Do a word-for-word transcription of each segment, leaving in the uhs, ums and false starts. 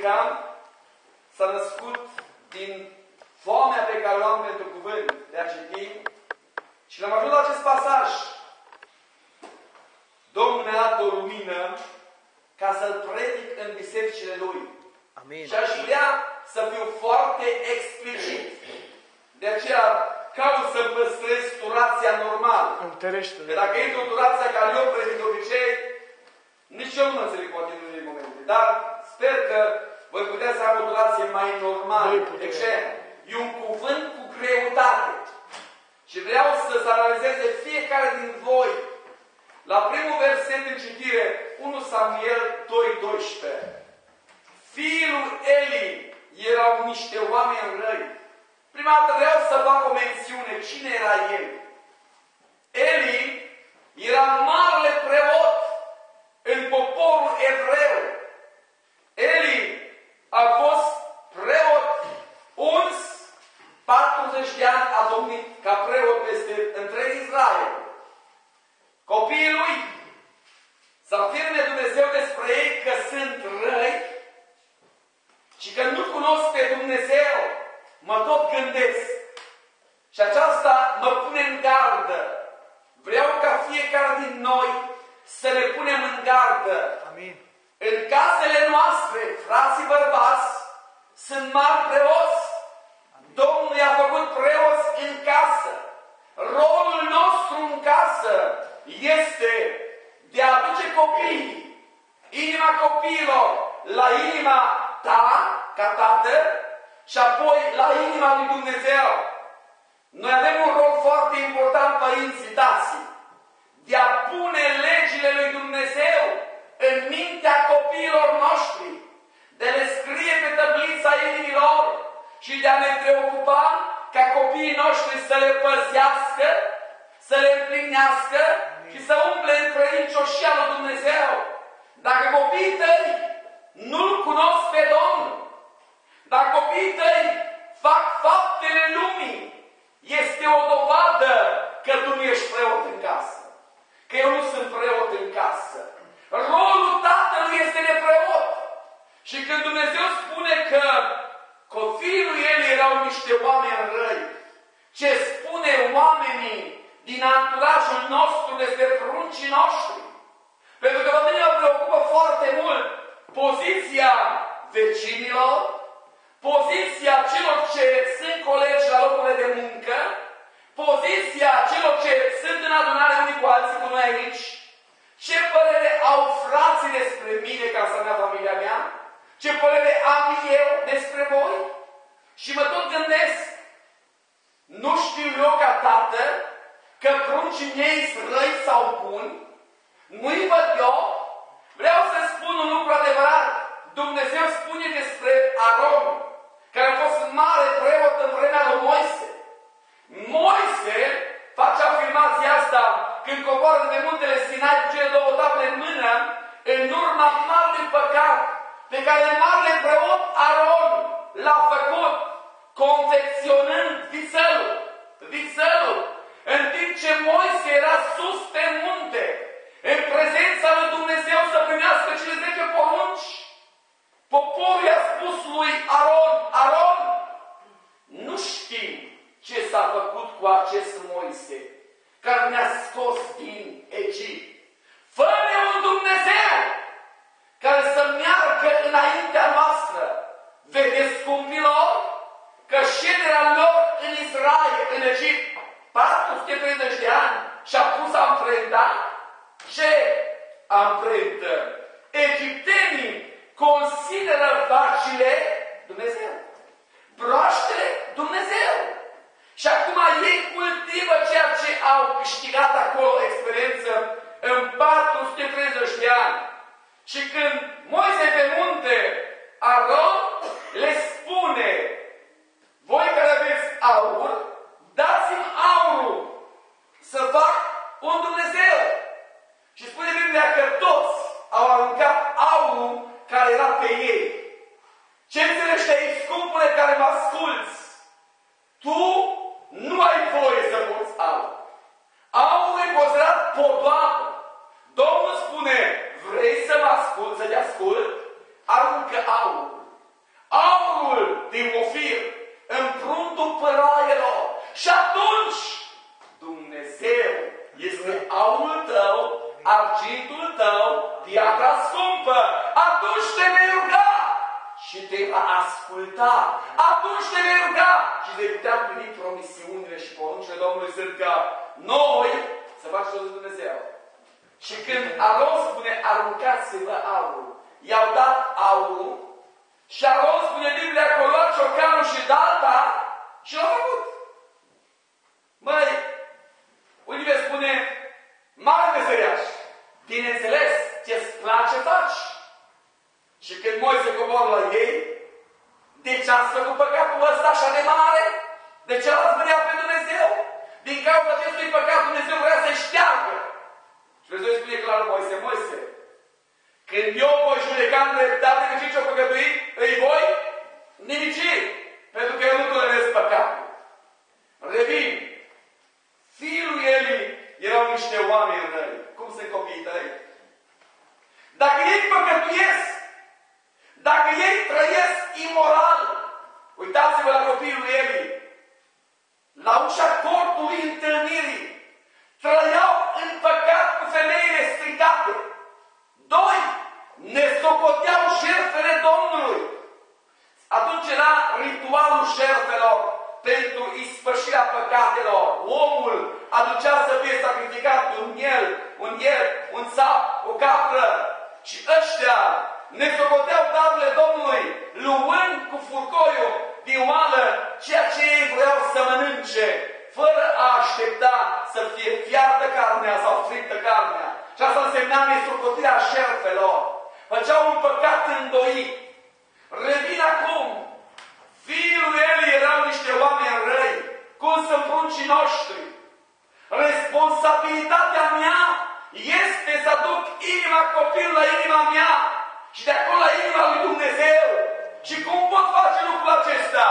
predicam s-a născut din foamea pe care o am pentru cuvânt de a citi și l-am ajuns la acest pasaj. Domnul mi-a dat o lumină ca să-l predic în bisericile Lui. Amin. Și aș vrea să fiu foarte explicit. De aceea caut să păstrez turația normală. Întărește-ne. Că dacă intru turația care eu predic de obicei, nici eu nu mă înțeleg poate în unele momente. Dar sper că voi putea să am o turație mai normală. De ce? E un cuvânt cu greutate. Și vreau să-ți analizeze fiecare din voi. La primul verset în citire, unu Samuel doi doisprezece. Fiul Eli erau niște oameni răi. Prima dată vreau să fac o mențiune. Cine era el? Eli era marele preot în poporul evreu. Eli a fost preot uns, patruzeci de ani a domnit ca preot peste întreg Israel. Copiii lui să afirme Dumnezeu despre ei că sunt răi și că nu cunosc pe Dumnezeu. Mă tot gândesc. Și aceasta mă pune în gardă. Vreau ca fiecare din noi să ne punem în gardă. Amin. În casele noastre, frații bărbați, sunt mari preoți. Domnul i-a făcut preoți în casă. Rolul nostru în casă este de a aduce copiii, inima copiilor, la inima ta, ca tată, și apoi la inima lui Dumnezeu. Noi avem un rol foarte important, părinții, tații, de a pune legile lui Dumnezeu în mintea copiilor noștri, de a le scrie pe tăblița inimilor și de a ne preocupa ca copiii noștri să le păzească, să le împlinească și să umple în credincioșia lui Dumnezeu. Dacă copiii tăi nu-L cunosc pe Domnul, dacă copiii tăi fac faptele lumii, este o dovadă că tu nu ești preot în casă. Că eu nu sunt preot în casă. Rolul tatălui este de preot. Și când Dumnezeu spune că copiii lui El erau niște oameni răi, ce spune oamenii din anturajul nostru despre pruncii noștri? Pentru că pe mine mă preocupă foarte mult poziția vecinilor, poziția celor ce sunt colegi la locurile de muncă, poziția celor ce sunt în adunare unii cu alții cu noi aici, ce părere au frații despre mine ca să mea familia mea, ce părere am eu despre voi. Și mă tot gândesc, nu știu eu ca tată că pruncii mei sunt răi sau buni, nu-i văd eu. Vreau să spun un lucru adevărat. Dumnezeu spune despre Aron, care a fost mare preot în vremea lui Moise. Moise face afirmația asta când coboară de muntele Sinai cu cele două table în mână, în urma marelui păcat pe care marele preot Aron l-a făcut, confecționând vițelul. Vițelul. În timp ce Moise era sus pe munte, în prezența lui Dumnezeu să primească cele zece porunci, poporul i-a spus lui Aron, Aron, nu știm ce s-a făcut cu acest Moise, care ne-a scos din Egipt. Fă-ne un Dumnezeu care să meargă înaintea noastră. Vedeți, scumpilor, că șederea lor în Israel, în Egipt, patru sute treizeci de ani, și-a pus amprenta. Ce amprentă? Egiptenii consideră vacile Dumnezeu. Broaștele Dumnezeu. Și acum ei cultivă ceea ce au câștigat acolo experiență în patru sute treizeci de ani. Și când Moise pe munte, Aron le spune, voi care aveți aur, dați-mi aurul să fac un Dumnezeu. Și spune Biblia că toți au aruncat aurul care era pe ei. Ce înțelegi aici, scumpule care mă asculți? Tu nu ai voie să poți aur. Aurul e considerat podoabă. Domnul spune, vrei să mă ascult, să te ascult? Aruncă aurul. din Ofir, împruntul păroaielor. Și atunci Dumnezeu este aurul tău, argintul tău, piatra scumpă. Atunci te vei ruga și te va asculta. Atunci te vei ruga și vei putea primi promisiunile și poruncile Domnului sunt că noi să faci tot de Dumnezeu. Și când Aron spune, aruncați-vă aurul, i-au dat aurul și Aron spune Biblia că a luat ciocanul și dalta și l-a făcut. Măi, unii spune, mare meseriaș, bineînțeles, ce-ți place faci. Și când Moise cobor la ei, de ce ați făcut păcatul ăsta așa de mare? De ce l-ați mâniat pe Dumnezeu? Din cauza acestui păcat Dumnezeu vrea să-i șteargă. Și Dumnezeu îi spune clar Moise, Moise, când eu voi judeca în dreptate că cei ce-au păcătuit, îi voi nimici, pentru că eu nu tolerez păcatul. Revin. Fiul lui Eli erau niște oameni răi. Cum sunt copiii tăi? Dacă ei păcătuiesc, dacă ei trăiesc imoral, uitați-vă la copiii lui Eli, la ușa cortului întâlnirii, trăiau în păcat cu femeile stricate. Doi, ne socoteau jertfele Domnului. Atunci era ritualul jertfelor pentru ispășirea păcatelor. Omul aducea să fie sacrificat un miel, un ier, un țap, o capră. Și ăștia ne socoteau darurile Domnului, luând cu furcoiul din oală ceea ce ei vreau să mănânce, fără a aștepta să fie fiartă carnea sau friptă carnea. Și asta însemna nesocotirea șerfelor. Făceau un păcat îndoit. Revin acum. Fiii lui Eli erau niște oameni răi. Cum sunt pruncii noștri. Responsabilitatea mea este să duc inima copilului la inima mea și de acolo la inima lui Dumnezeu. Și cum pot face lucrul acesta?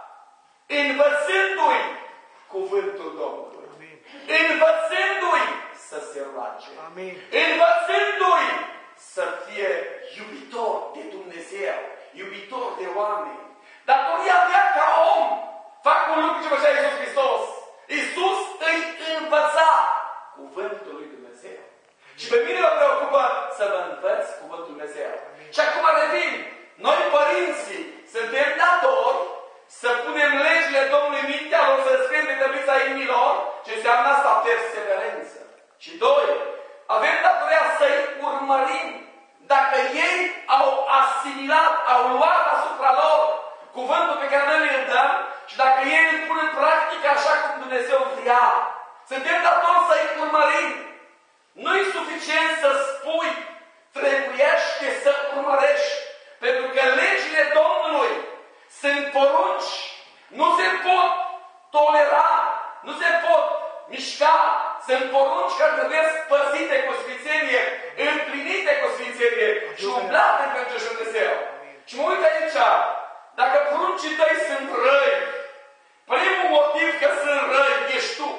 Învățându-i cuvântul Domnului. Amin. Învățându-i să se roage. Amin. Învățându-i să fie iubitor de Dumnezeu, iubitor de oameni. Datoria mea ca om, fac un lucru ce făcea Iisus Hristos. Iisus îi învăța cuvântul lui Dumnezeu. Și pe mine mă preocupă să vă învăț cuvântul Dumnezeu. Amin. Și acum revin. Noi, părinții, suntem datori să punem legile Domnului mintea lor, să scriem pe tăblița inimilor, ce înseamnă asta perseverență. Și doi, avem datoria să-i urmărim. Dacă ei au asimilat, au luat asupra lor cuvântul pe care noi îl dăm și dacă ei îl pun în practică așa cum Dumnezeu vrea, suntem datori să-i urmărim. Nu e suficient să spui, trebuiește să urmărești. Pentru că legile Domnului sunt porunci, nu se pot tolera, nu se pot mișca. Sunt porunci care trebuie păzite cu sfințenie, împlinite cu sfințenie și umblate pentru Dumnezeu. Și mă uit aici, dacă pruncii tăi sunt răi, primul motiv că sunt răi ești tu.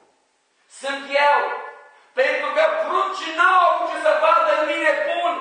Sunt eu. Pentru că pruncii n-au avut ce să vadă în mine bun.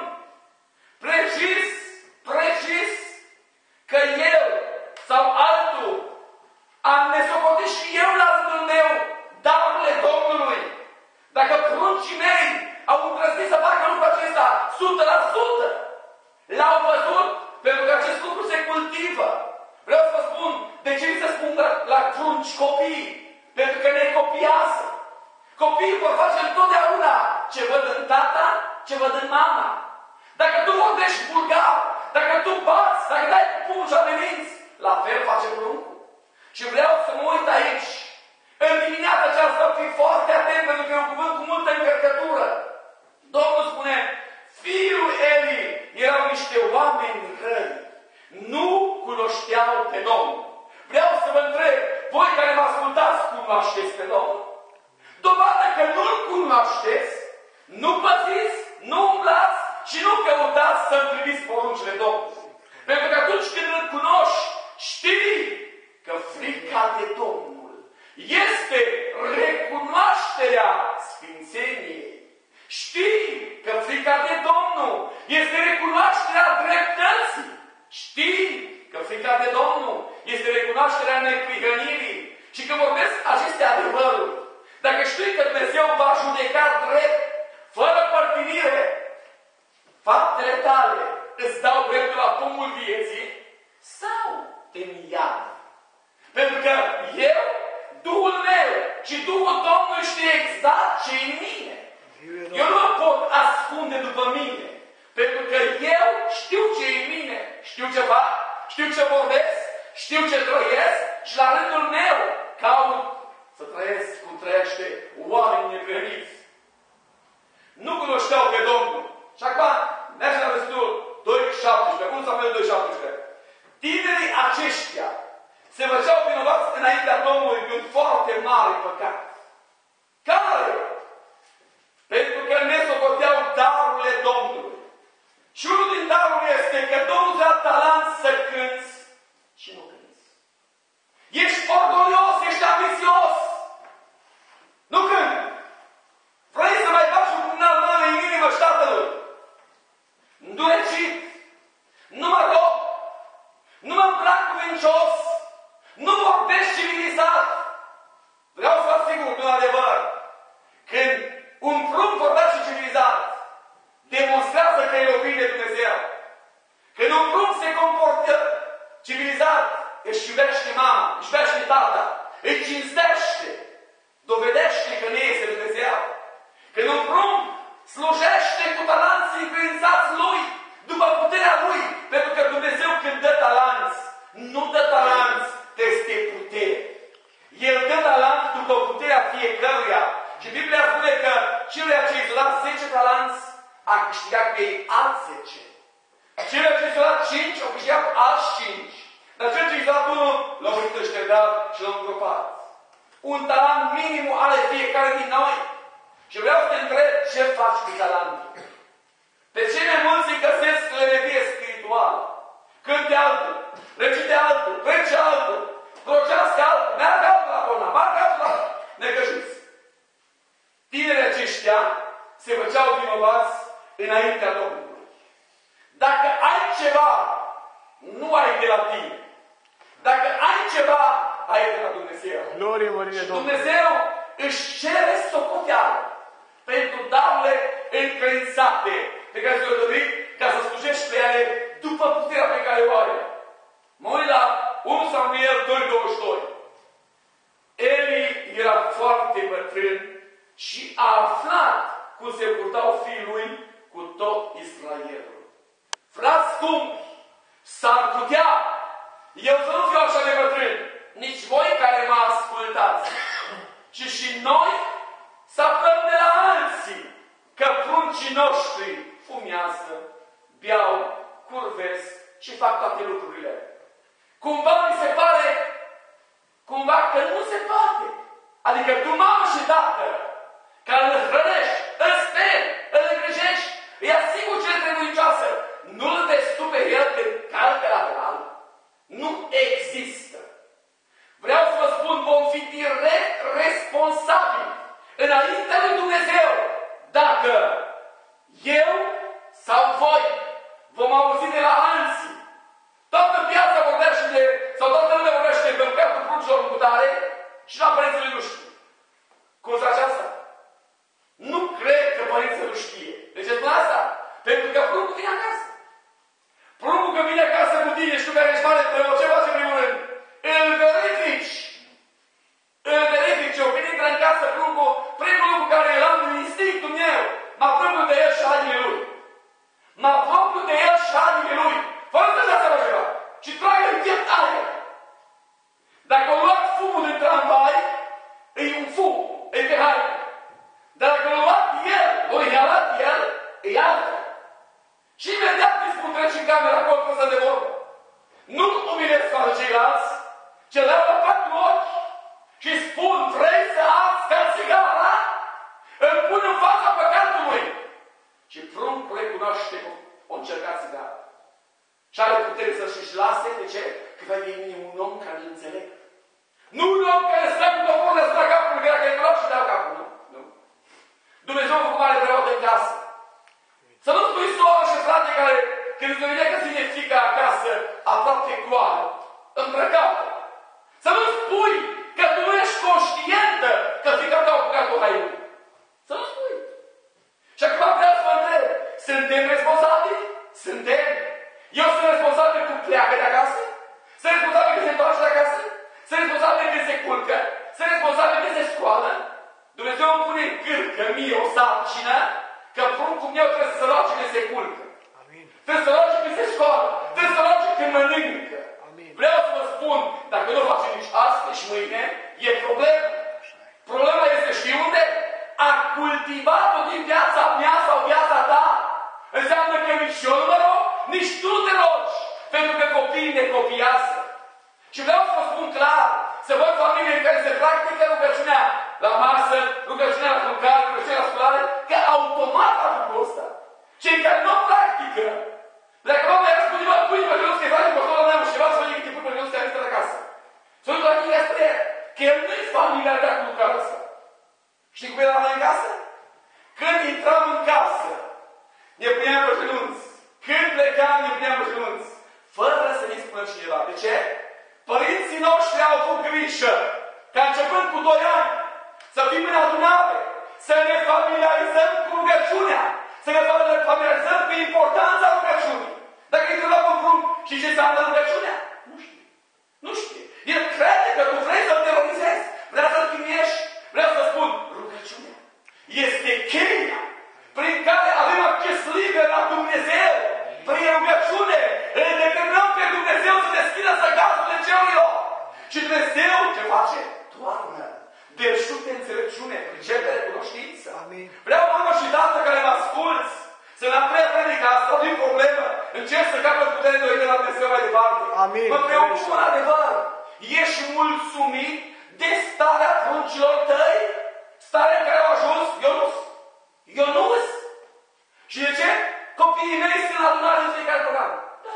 Precis, precis că eu sau altul am nesocotit și eu la rândul meu darurile Domnului. Dacă pruncii mei au îndrăznit să facă lucrul acesta o sută la sută, l-au văzut pentru că acest lucru se cultivă. Vreau să vă spun, de ce vi se spun la, la prunci copii? Pentru că ne copiază. Copiii vor face întotdeauna ce văd în tata, ce văd în mama. Dacă tu vorbești vulgar, dacă tu bați, dacă dai cu pumn și ameninți, la fel face pruncul. Și vreau să mă uit aici. În dimineața aceasta fii foarte atent pentru că e un cuvânt cu multă încărcătură. Domnul spune, fiul Eli erau niște oameni răi. Nu cunoșteau pe Domnul. Vreau să vă întreb, voi care mă ascultați, cunoașteți pe Domnul? Dovadă că nu-L cunoașteți, nu păziți, nu umblați și nu căutați să împliniți poruncile Domnului. Pentru că atunci când îl cunoști, știi că frica de Domnul este recunoașterea sfințeniei. Știi că frica de Domnul este recunoașterea dreptății. Știi că frica de Domnul cunoașterea neprihănirii. Și când vorbesc aceste adevăruri, dacă știi că Dumnezeu va judeca drept, fără părtinire, faptele tale îți dau dreptul la pomul vieții sau în iad. Pentru că eu, Duhul meu și Duhul Domnului știe exact ce e în mine. Eu nu mă pot ascunde după mine. Pentru că eu știu ce e în mine. Știu ce fac, știu ce vorbesc, știu ce trăiesc și la rândul meu caut să trăiesc cum trăiește oamenii neprihăniți. Nu cunoșteau pe Domnul. Și acum mergem la versetul doi șaptesprezece. unu Samuel doi șaptesprezece. Tinerii aceștia se făceau vinovați înaintea Domnului de un foarte mare păcat. Care? Pentru că ne socoteau darurile Domnului. Și unul din daruri este că Domnul îți dă talent să cânți și nu cânți. Ești orgolios, ești ambițios. Nu cânti. Vrei să mai faci un cumnal mare în inimă și Tatălui. Îndurecit. Nu mă rog. Nu mă îmbrac cuvincios. Nu vorbești civilizat. Vreau să vă asigur de un adevăr. Când un prunc vorbește civilizat, demonstrează că e iubit de Dumnezeu. Când un prunc se comportă civilizat, își iubește mama, își iubește tata, îi cinstește, dovedește că nu este Dumnezeu. Când un prunc slujește cu talanții încredințați lui, după puterea lui, pentru că Dumnezeu când dă talanți, nu dă talanți peste putere. El dă talanți după puterea fiecăruia. Și Biblia spune că celui ce i-a dat zece talanți a câștigat pe ei alți zece. Celui ce i-a dat cinci au câștigat alți cinci. Dar cel ce i-a dat unul l-a murit înștergat și l-a îngropat. Un talent minim are fiecare din noi. Și vreau să te întreb ce faci cu talentul. Pe cei mai mulți îi găsesc lănevie spirituală. Cânte altul, recite altul, trece altul, procească altul, meargă altul la bona, meargă altul la necăjiți. Tinerii aceștia se făceau vinovați înaintea Domnului. Dacă ai ceva, nu ai de la tine. Dacă ai ceva, ai de la Dumnezeu. Glorie, mărire, și Dumnezeu își cere socoteală pentru darurile încredințate pe care ți-o dorit ca să slujești pe ele după puterea pe care o are. Mă uit la unu Samuel doi douăzeci și doi. Eli era foarte bătrân și a aflat cum se purtau fiii lui cu tot Israelul. Frați scumpi, s-ar putea eu să nu fiu așa de bătrân, nici voi care mă ascultați, ci și noi să aflăm de la alții că pruncii noștri fumează, beau, curvesc și fac toate lucrurile. Cumva mi se pare cumva că nu se poate. Adică tu, mamă și tată, care îl hrănești, îl speri, îl îngrijești, îi asiguri cele trebuicioase, nu-l vezi tu pe el când calcă la penal? Nu există. Vreau să vă spun, vom fi direct responsabili înaintea lui Dumnezeu dacă eu sau voi vom auzi de la alții. Toată piața vorbește de, sau toată lumea vorbește de băcatul pruncilor în cutare și la părinții nu știu. Cum zice aceasta? Nu cred că părinții nu știe. De ce spun asta? Pentru că pruncul vine acasă. Pruncul că vine acasă cu tine și tu care ești mare preot, ce face primul rând? Îl verifici. Îl verifici. Eu când intră în casă pruncul, primul lucru care îl am din instinctul meu, mă apropiu de el și hainele lui. Mă apropiu de el și hainele lui. Fără să dați la ceva. Și tragă în piept aia. Dacă o luat fumul din tramvai, e un fum, e pe haine. Dar dacă l-a luat el, l-a inhalat el, e altă. Și imediat îi spun treci în camera acolo să de vorbă. Nu umilesc față ceilalți, ce le-au la patru ochi și spun, vrei să arzi ca țigara? Îl pun în fața păcatului. Și pruncul recunoaște că o încercat țigara. Și are putere să-și lase, de ce? Că va veni un om care nu înțeleg. Nu un om care stă cu toporul ăsta la capul, că dacă îi luat și dau capul, nu? Nu. Dumnezeu a făcut mare preot în casă. Să nu spui soră și frate care, când îți vedea că ține fica acasă, aproape goală, îmbrăcată, pleacă de acasă? Sunt responsabil când se întoarce de acasă? Sunt responsabil când se culcă? Sunt responsabil când se scoală? Dumnezeu îmi pune în cârcă mie o sarcină că pruncul meu trebuie să se roage când se culcă. Amin. Trebuie să roage când se scoală. Trebuie să roage când mănâncă. Amin. Vreau să vă spun, dacă nu o face nici astăzi și mâine, e problemă. Problema este, știi unde? A cultivat-o din viața mea sau viața ta. Înseamnă că nici eu nu mă rog, nici tu te rogi. Pentru că copiii ne copiază. Și vreau să vă spun clar, să văd familii în care se practică rugăciunea la masă, rugăciunea la culcare, rugăciunea la sculare, că automat a lucrul ăsta. Cei care nu practică, dacă mama i-a spus, mă, pui pe jos, că-i face păstorul meu și ceva să vă că pui pe jos, că a de acasă. Să nu la chestia spre el, că el nu-i familiaritatea cu lucrarea asta. Știi cum era la noi în casă? Când intram în casă, ne puneam pe genunți. Când plecam, ne puneam pe genunți. Fără să ne spună cineva. De ce? Părinții noștri au avut grijă ca începând cu doi ani să fim în adunare, să ne familiarizăm cu rugăciunea, să ne familiarizăm cu importanța rugăciunii. Dacă îi întreba pe un și ce înseamnă rugăciunea? Nu știe. Nu știe. El crede că tu vrei să-l terorizezi, vrea să-l chinuiești. Vreau să spun, rugăciunea este cheia prin care avem acces liber la Dumnezeu. Prin rugăciune îl determinăm pe Dumnezeu să deschidă săgazurile cerurilor. Și Dumnezeu ce face? Toarnă deșute înțelepciune, pricepere, cunoștință. Amin. Vreau, mamă și tată care mă asculți, să ne aprea predica asta, nu e problemă. Încerc să capăt putere de la Dumnezeu mai departe. Amin. Mă preocupă în adevăr. Ești mulțumit de starea pruncilor tăi? Starea în care au ajuns? Ionuț? Ionuț? Și de ce? Copiii mei sunt adunare în fiecare program. Da.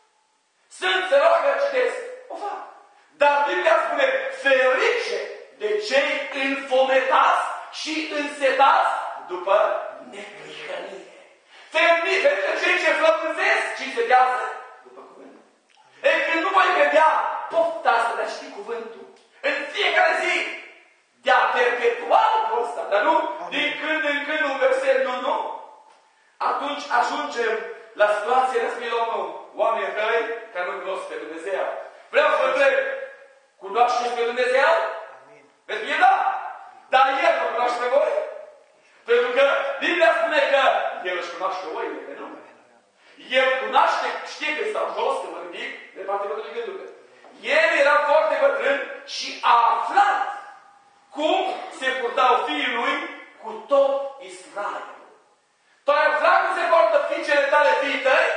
Sunt, se roagă, citesc. O fac. Dar Biblia spune, ferice de cei înfometați și însetați după neprihănire. Ferice de cei ce flămânzesc și însetează după cuvânt. E când nu voi vedea pofta asta de a ști cuvântul în fiecare zi, de a perpetua lucrul ăsta, dar nu Amin. Din când în când un verset, nu, nu. Atunci ajungem la situația de spune Domnul, oamenii tăi care nu cunosc pe Dumnezeu. Vreau să vă întreb, cunoașteți pe Dumnezeu? Amin. Pentru că da, dar El nu cunoaște pe voi. Pentru că Biblia spune că El își cunoaște oile, pe nume. El cunoaște, știe că stau jos, că mă ridic, de parte de gândurile. El era foarte bătrân și a aflat cum se purtau fiii lui cu tot Israelul. Tu ai aflat cum se poartă fiicele tale, fiii tăi?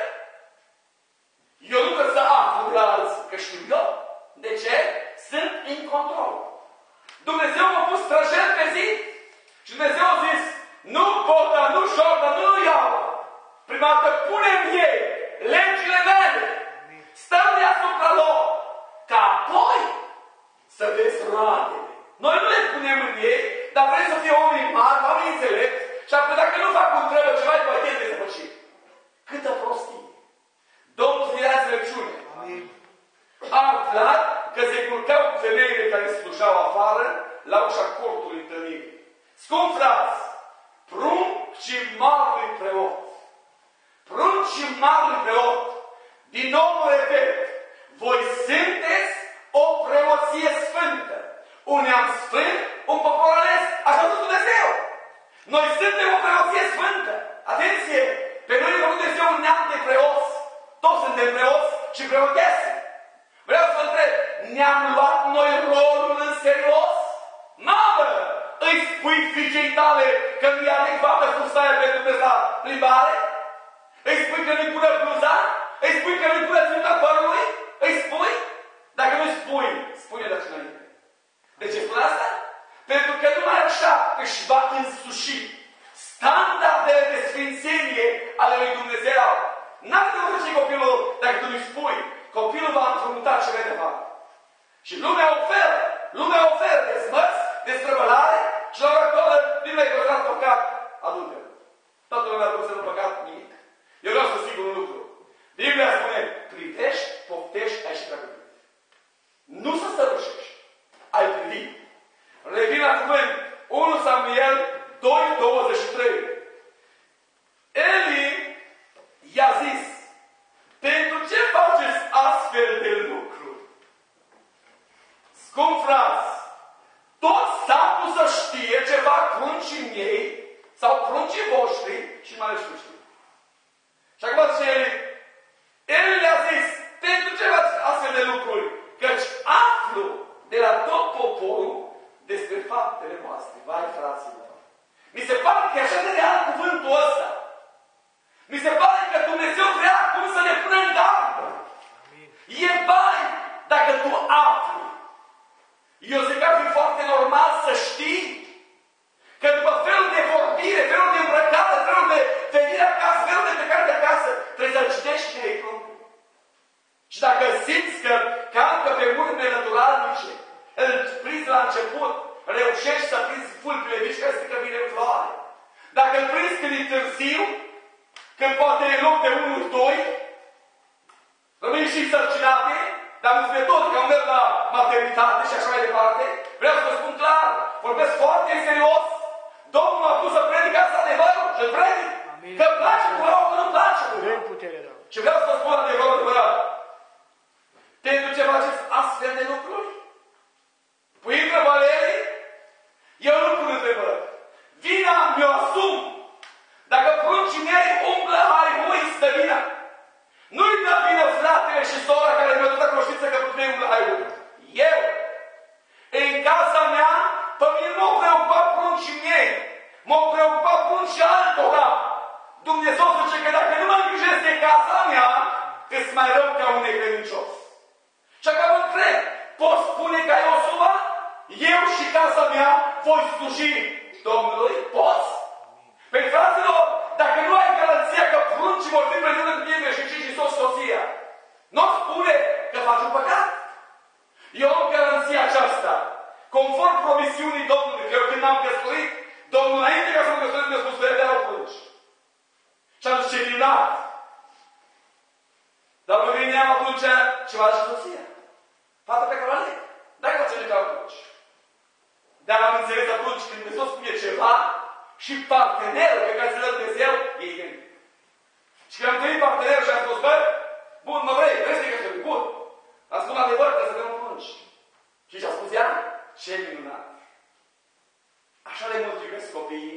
Eu nu că să aflu de la alții, că știu eu. De ce? Sunt în control. Dumnezeu m-a pus străjer pe zi și Dumnezeu a zis, nu Bota, nu Jota, nu iau. Prima dată punem ei legile mele, stăm deasupra lor, ca apoi să vezi roadele. Noi nu le punem în ei, dar vrem să fie oameni mari, oameni înțelepți, și apoi dacă nu fac cum trebuie ceva, după aceea trebuie să pășim. Câtă prostie! Domnul să dea înțelepciune. A aflat că se culcau cu femeile care slujau afară la ușa cortului întâlnirii. Scump frați, prunc și marului preot. Prunc și marului preot. Din nou mă repet, voi sunteți o preoție sfântă. Un neam sfânt, un popor ales. Așa a Dumnezeu. Noi suntem o preoție sfântă. Atenție! Pe noi ne Dumnezeu un neam de preoți. Toți suntem preoți și preotese. Vreau să vă întreb, ne-am luat noi rolul în serios? Mamă! Îi spui fiicei tale că nu e adecvată fustaia pentru presa plimbare? Îi spui că nu-i pune bluza? Îi spui că nu-i pune ținta părului? Îi spui? Dacă nu-i spui, spune de așa înainte. De ce spun asta? Pentru că numai așa își va însuși standardele de sfințenie ale lui Dumnezeu. N-ar trebui să copilul dacă tu nu-i spui. Copilul va înfrunta cele de mare. Și lumea oferă, lumea oferă de smăți, de străbălare și la ora actuală Biblia e considerat păcat adulter. Toată lumea a să nu păcat nimic. Eu vreau să sigur un lucru. Biblia spune, privești, poftești, ai și pregătit. Nu să sărușești. Ai privit. Revin la cuvânt. unu Samuel doi, douăzeci și trei. Eli i-a zis, pentru ce faceți dacă simți că, ca încă pe urme naturalnice, îl prinzi la început, reușești să prinzi fulpile mici care strică bine în floare. Dacă îl prinzi când e târziu, când poate e loc de unul, doi, rămâi și sărcinate, dar nu spune tot că am mers la maternitate și așa mai departe, vreau să vă spun clar, vorbesc foarte serios, Domnul m-a pus să predic asta adevărul și îl predic. Amin. Că îmi place cu rău, că nu-mi place cu rău. Și vreau să vă spun adevărul adevărat. Pentru ce faceți astfel de lucruri? Părintre Valerii, eu nu pun întrebări. Vina mi-o asum. Dacă pruncii mei umblă haihui, stă vina. Nu-i dă vină fratele și sora care mi-au dat conștiință că pruncii mei umblă haihui. Eu. În casa mea, pe mine nu m-au preocupat pruncii mei. M-au preocupat pruncii altora. Dumnezeu zice că dacă nu mă îngrijesc de casa mea, îți mai rău ca un necredincios. Și acum mă întreb, poți spune ca Iosua? Eu și casa mea voi sluji Domnului? Poți? Păi fraților, dacă nu ai garanția că pruncii vor fi împreună cu tine și și soț soția, nu spune că faci un păcat? Eu am garanția aceasta. Conform promisiunii Domnului, că eu când m-am căsătorit, Domnul înainte ca să mă căsătorit mi-a spus că erau prunci. Și am zis, ce minunat! Dar mă gândeam atunci ceva și soția. Fata pe care o aleg. Dacă o ține ca atunci. Dar am înțeles atunci când Dumnezeu spune ceva și partenerul pe care se dă Dumnezeu e gândit. Și când am întâlnit partenerul și am spus, bă, bun, mă vrei, vrei să te căsători? Bun. Am spus adevăr că să dăm prunci. Și ce-a spus ea? Ce minunat! Așa de mult iubesc copiii.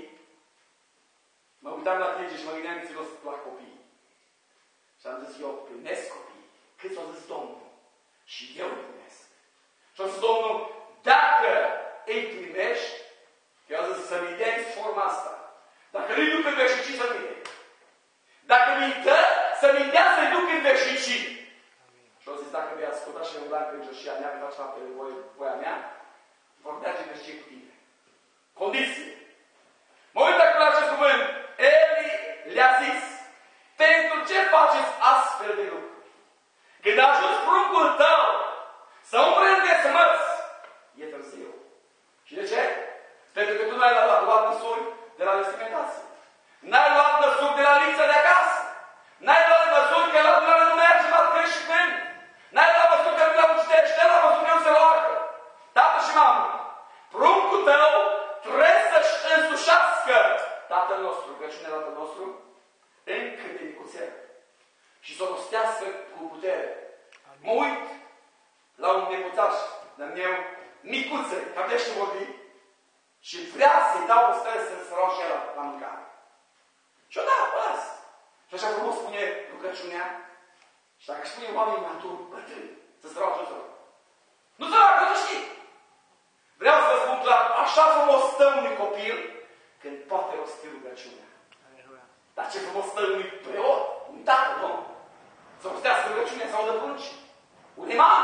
Mă uitam la tine și mă gândeam că ți-l-o să plac copiii. Și am zis, eu primesc copiii. Cât s-a zis Domnul? Și eu îi primesc. Și a zis Domnul, dacă îi primești, eu am zis să-mi dea în forma asta. Dacă nu-i duc în veșnicii, să-mi dea. Dacă mi-i dă, să-mi dea să-i duc în veșnicii. Și au zis, dacă vei asculta și umbla în credincioșia mea, vei face faptele voia mea, vor merge în veșnicie cu tine. Condiție. Mă uit acum la acest cuvânt. Eli le-a zis, pentru ce faceți astfel de lucruri? Când a ajuns pruncul tău să umbre în desmăț, e târziu. Și de ce? Pentru că tu n-ai luat, luat măsuri de la vestimentație. N-ai luat măsuri de la lipsa de acasă. N-ai luat măsuri că la adunare nu merge la crești și când. N-ai luat măsuri că nu la citește, n-ai luat măsuri că nu se roagă. Tată și mamă, pruncul tău trebuie să-și însușească Tatăl nostru, rugăciunea Tatăl nostru, în câte micuțel. Și să o rostească cu putere. Amin. Mă uit la un nepuțaș de-al meu, micuță, ca vește vorbi, și vrea să-i dau o stare să se roage la, la mâncare. Și o da, las. Și așa frumos spune rugăciunea, și dacă spune oamenii maturi, bătrâni, să se roage să nu se roagă, nu știi. Vreau să vă spun clar, așa frumos stă unui copil când poate rosti rugăciunea. Dar ce frumos stă unui preot, un tată, nu? Să rostească rugăciunea sau de prunci. Un imam.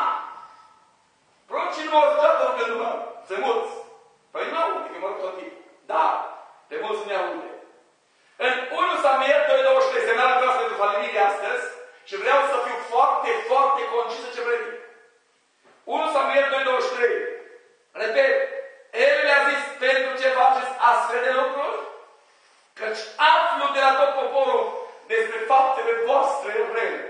Pruncii nu mă niciodată rugându-mă. Sunt mulți. Păi nu aude, că mă rog tot timpul. Dar, pe mulți nu aude. În unu Samuel doi douăzeci și trei, semnalul vreau pentru familie astăzi, și vreau să fiu foarte, foarte concisă ce vrei. unu Samuel doi douăzeci și trei. Repet, El le-a zis, pentru ce faceți astfel de lucruri? Căci aflu de la tot poporul despre faptele voastre rele.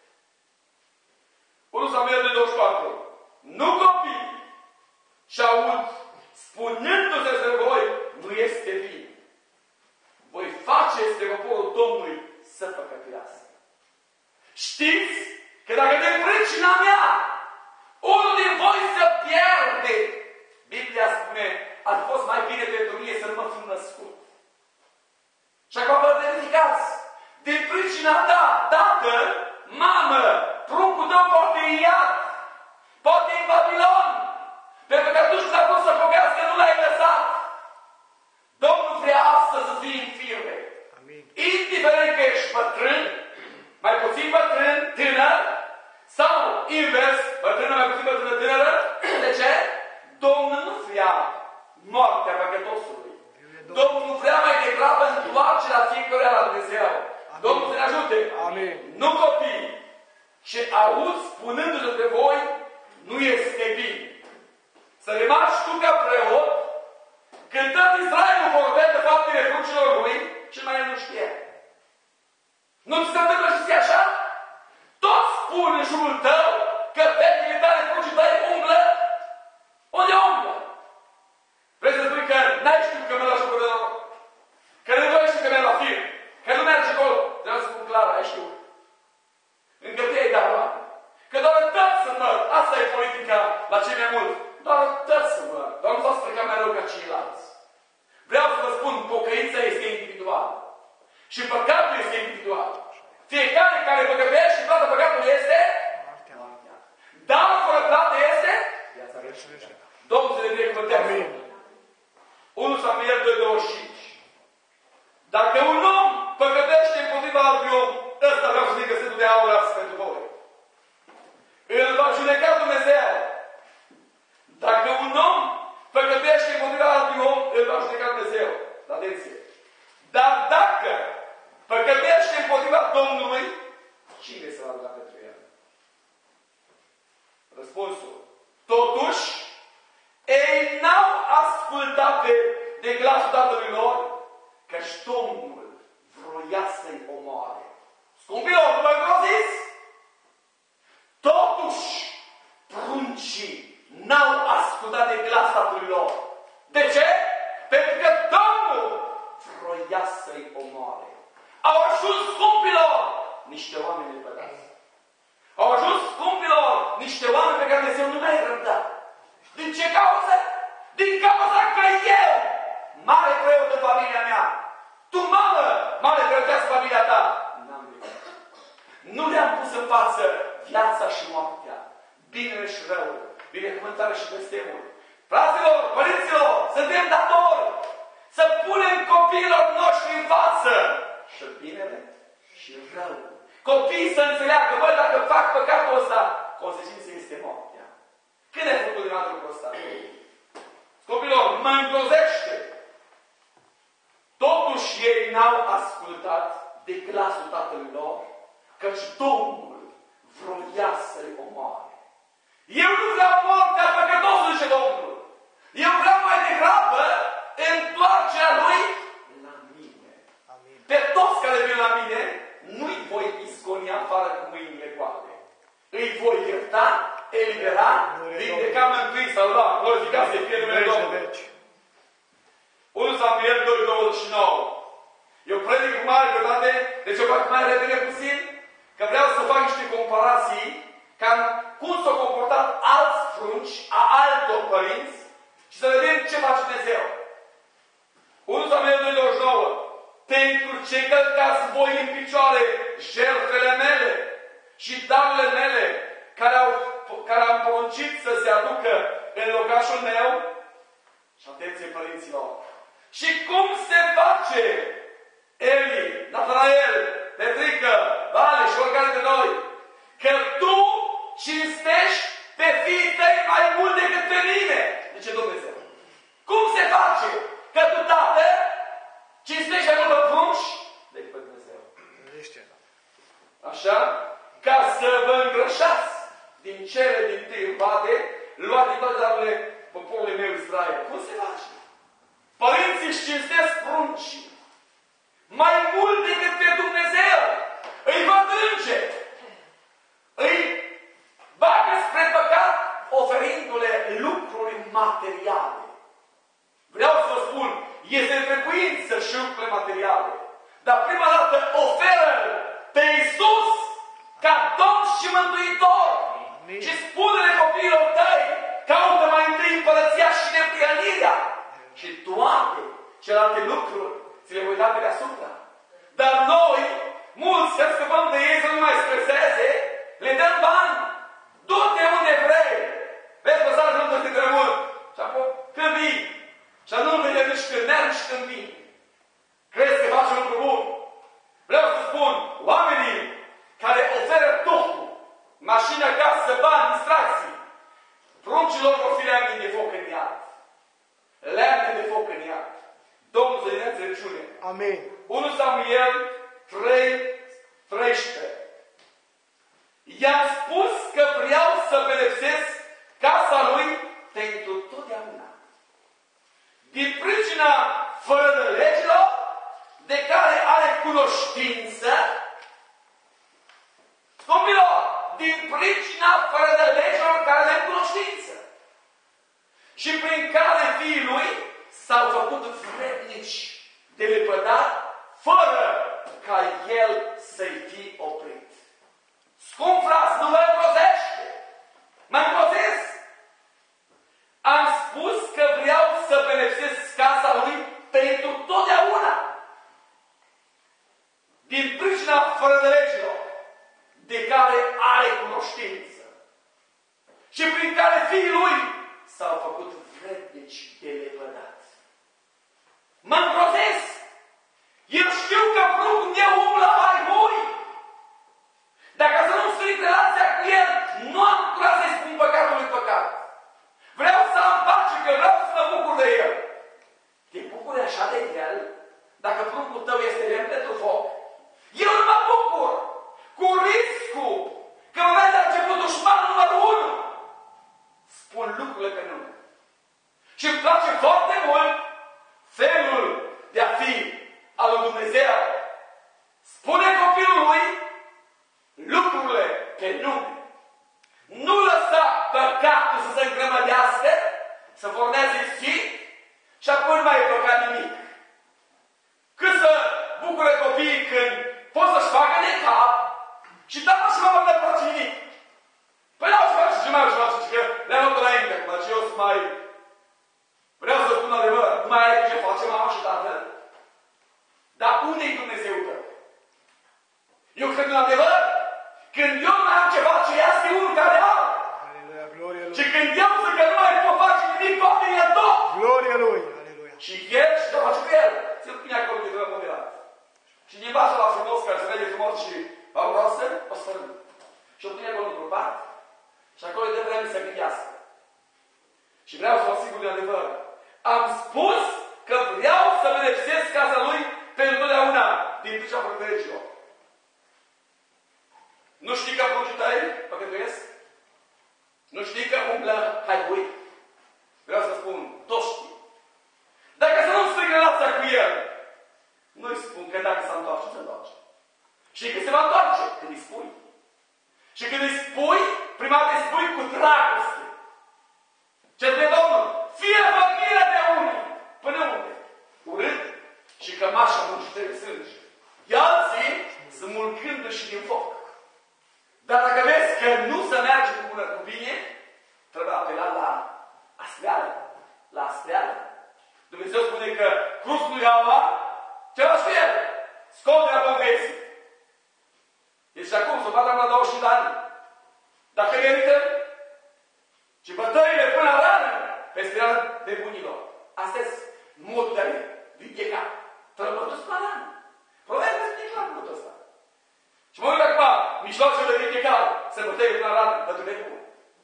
unu Samuel doi douăzeci și patru. Nu copii și aud spunându-se despre voi, nu este bine. Voi faceți de poporul Domnului să păcătuiască. Știți că dacă de pricina mea unul din voi se pierde, Biblia spune, ar fi fost mai bine pentru mine să nu mă fi născut. Și acum vă verificați, din pricina ta, tată, mamă, pruncul tău poate în iad, poate în Babilon, pentru că atunci când a vrut să fogească, nu l-ai lăsat. Domnul vrea astăzi să fii în firme. Amin. Indiferent că ești bătrân, mai puțin bătrân, tânăr, sau invers, bătrână mai puțin bătrână, tânără. De ce? Domnul nu vrea moartea păcătosului. Domnul vrea mai degrabă întoarcerea fiecăruia la Dumnezeu. Amin. Domnul să ne ajute. Amin. Nu copii. ce auzi spunându-se de voi nu este bine. Să remarci tu ca preot, când tot Israelul vorbea de faptele crucilor lui, cel mai el nu știe. Nu ți se întâmplă și ție așa? Toți spun în jurul tău că fetele tale, crucii tăi umblă. Unde umblă? Vrei să spui că n-ai știut că merg la jocul de noroc? Că nu ai știut că merg la film? Că nu mergi acolo? Trebuie să spun clar, ai știut. Încă te ai dat bani. Că doar tăți să măr. Asta e politica la cei mai mulți. Doar tăți să măr. Doar nu s-a stricat mai rău ca ceilalți. Vreau să vă spun, pocăința este individuală. Și păcatul este individual. Fiecare care păcătuiește și plată păcatul este moartea. Dar fără plată este viața veșnică. Domnul să ne binecuvântează. unu Samuel doi douăzeci și cinci. Dacă un om păcătește împotriva altui om, ăsta vreau să zic găsitul de aur astăzi pentru voi. Îl va judeca Dumnezeu. Dacă un om păcătește împotriva altui om, îl va judeca Dumnezeu. Atenție! Dar dacă păcătește împotriva Domnului, cine se va ruga pentru el? Răspunsul. Totuși, ei n-au ascultat de, de glasul tatălui lor, căci Domnul vroia să-i omoare. Scumpilor, nu mai vreau zis? Totuși, pruncii n-au ascultat de glasul tatălui lor. De ce? Pentru că Domnul vroia să-i omoare. Au ajuns, scumpilor, niște oameni lepădați. Au ajuns, scumpilor, niște oameni pe care Dumnezeu nu mai răbdat. Din ce cauză? Din cauza că eu, mare preot în familia mea, tu, mamă, mare preoteasă în familia ta, n-am venit. Nu le-am pus în față viața și moartea, binele și răul, binecuvântarea și blestemul. Fraților, părinților, suntem datori să punem copiilor noștri în față și binele și răul. Copiii să înțeleagă, bă, dacă fac păcatul ăsta, consecința este moartea. Când ai făcut din altul lucrul ăsta? Copilor, mă îngrozește. Totuși ei n-au ascultat de glasul tatălui lor, căci Domnul vroia să-i omoare. Eu nu vreau moartea păcătosului, zice Domnul. Eu vreau mai degrabă întoarcerea lui la mine. Amin. Pe toți care vin la mine, nu-i voi isconi afară cu mâinile goale. Îi voi ierta, elibera, vindeca, mântui, salva, glorifica să fie numele Domnului. unu Samuel doi douăzeci și nouă. Eu predic cu mare greutate, deci eu fac mai repede puțin, că vreau să fac niște comparații cam cum s-au comportat alți frunci a altor părinți și să vedem ce face Dumnezeu. unu Samuel doi douăzeci și nouă. Pentru ce călcați voi în picioare jertfele mele și darurile mele care, au, care am poruncit să se aducă în locașul meu? Și atenție, părinților! Și cum se face, Eli, Natanael, Petrică, Vale și oricare de noi, că tu cinstești pe fiii tăi mai mult decât pe mine? Zice Dumnezeu. Cum se face că tu, tată, cinstești mai mult pe prunci decât pe Dumnezeu? Așa? Ca să vă îngrășați din cele din tâi vade, luat din toate darurile poporului meu Israel. Cum se face? Părinții își cinstesc pruncii mai mult decât pe Dumnezeu. Îi văd îngeri. Îi bagă spre păcat oferindu-le lucruri materiale. Vreau să vă spun, este trebuință și lucrurile materiale. Dar prima dată oferă pe Iisus ca Domn și Mântuitor. Amin. Și spune-le copiilor tăi, caută mai întâi împărăția și neprihănirea. Și toate celelalte lucruri ți le voi da pe deasupra. Dar noi, mulți, să scăpăm de ei să nu mai streseze, le dăm bani. Du-te unde vrei. Vezi că s-a ajuns de tremur. Și apoi, când vii. Și nu vede nici când merg, nici când vii. Crezi că faci un lucru bun? Vreau să spun, oamenii care oferă totul, mașină, casă, bani, distracții, pruncilor vor fi lemne de foc în iad. Lemne de foc în iad. Domnul să dea înțelepciune. Amin. unu Samuel trei, treisprezece. Ia pricina fără de legilor care le-am cunoștință. Și prin care fiii lui s-au făcut vrednici de lepădat, fără ca el să-i fi oprit. Scump frați, nu vă îngrozește. Mă îngrozesc. Am spus că vreau să pedepsesc casa lui pentru totdeauna. Din pricina fără de legilor, de care are cunoștință. Și prin care fiii lui s-au făcut vrednici de lepădat. Mă îngrozesc. Eu știu că pruncul meu umblă mai bui. Dacă să nu stric relația cu el, nu am curaj să-i spun păcatul lui păcat. Vreau să am pace, că vreau să mă bucur de el. Te bucuri așa de el? Dacă pruncul tău este lemn pentru foc, eu nu mă bucur. Cu riscul că mă vede la început dușman numărul unu. Spun lucrurile pe nume. Și îmi place foarte mult felul de a fi al lui Dumnezeu. Spune copilului lucrurile pe nume. Nu lăsa păcatul să se îngrămădească, să formeze zid și apoi nu mai e păcat nimic. Cât să bucure copiii când pot să-și facă de cap și tata și mama nu le place nimic. Păi n-au să facă și mai ceva, și că le-am luat înainte, acum, și eu să mai... Vreau să spun adevăr, nu mai are ce face mama și tatăl. Dar unde-i Dumnezeu tău? Eu cred în adevăr, când eu nu mai am ce face, ea este unul care are. Și când eu zic că nu mai pot face nimic, poate e tot. Gloria Lui! Aleluia! Și el și să face cu el. Ți-l pune acolo de la moderat. Și din basul la frumos, care se vede frumos și valoroasă, o sfărând. Și o pune acolo într-o parte. Și acolo de vreme să gândească. Și vreau să vă asigur de adevăr. Am spus că vreau să pedepsesc casa lui pentru totdeauna din pricina păcătorilor. Nu știi că pruncii tăi păcătuiesc? Nu știi că umblă haibui? Vreau să spun, toți știi. Dacă să nu stric relația cu el, nu-i spun că dacă s-a întoarce, se întoarce. Și că se va întoarce când îi spui. Și când îi spui, prima dată îi spui cu dragoste. Ce trebuie Domnul? Fie familia de unii. Până unde? Urât și cămașa muncită sânge. Iar alții sunt mulcându-și din foc. Dar dacă vezi că nu se merge cu bună cu bine, trebuie apelat la astreală. La astreală. Dumnezeu spune că cruz nu iau ce va știe el? Scoate la conversie. Deci acum să vadă la douăzeci de ani. Dacă merită, și bătăile până la rană, pe spirală de bunilor. Astea-s modul de a vindeca. Trăbătuți până la rană. Probabil este clar modul ăsta. Și mă uit acum, mijloacele de vindecare, să bătăile până la rană, bătăile de bun.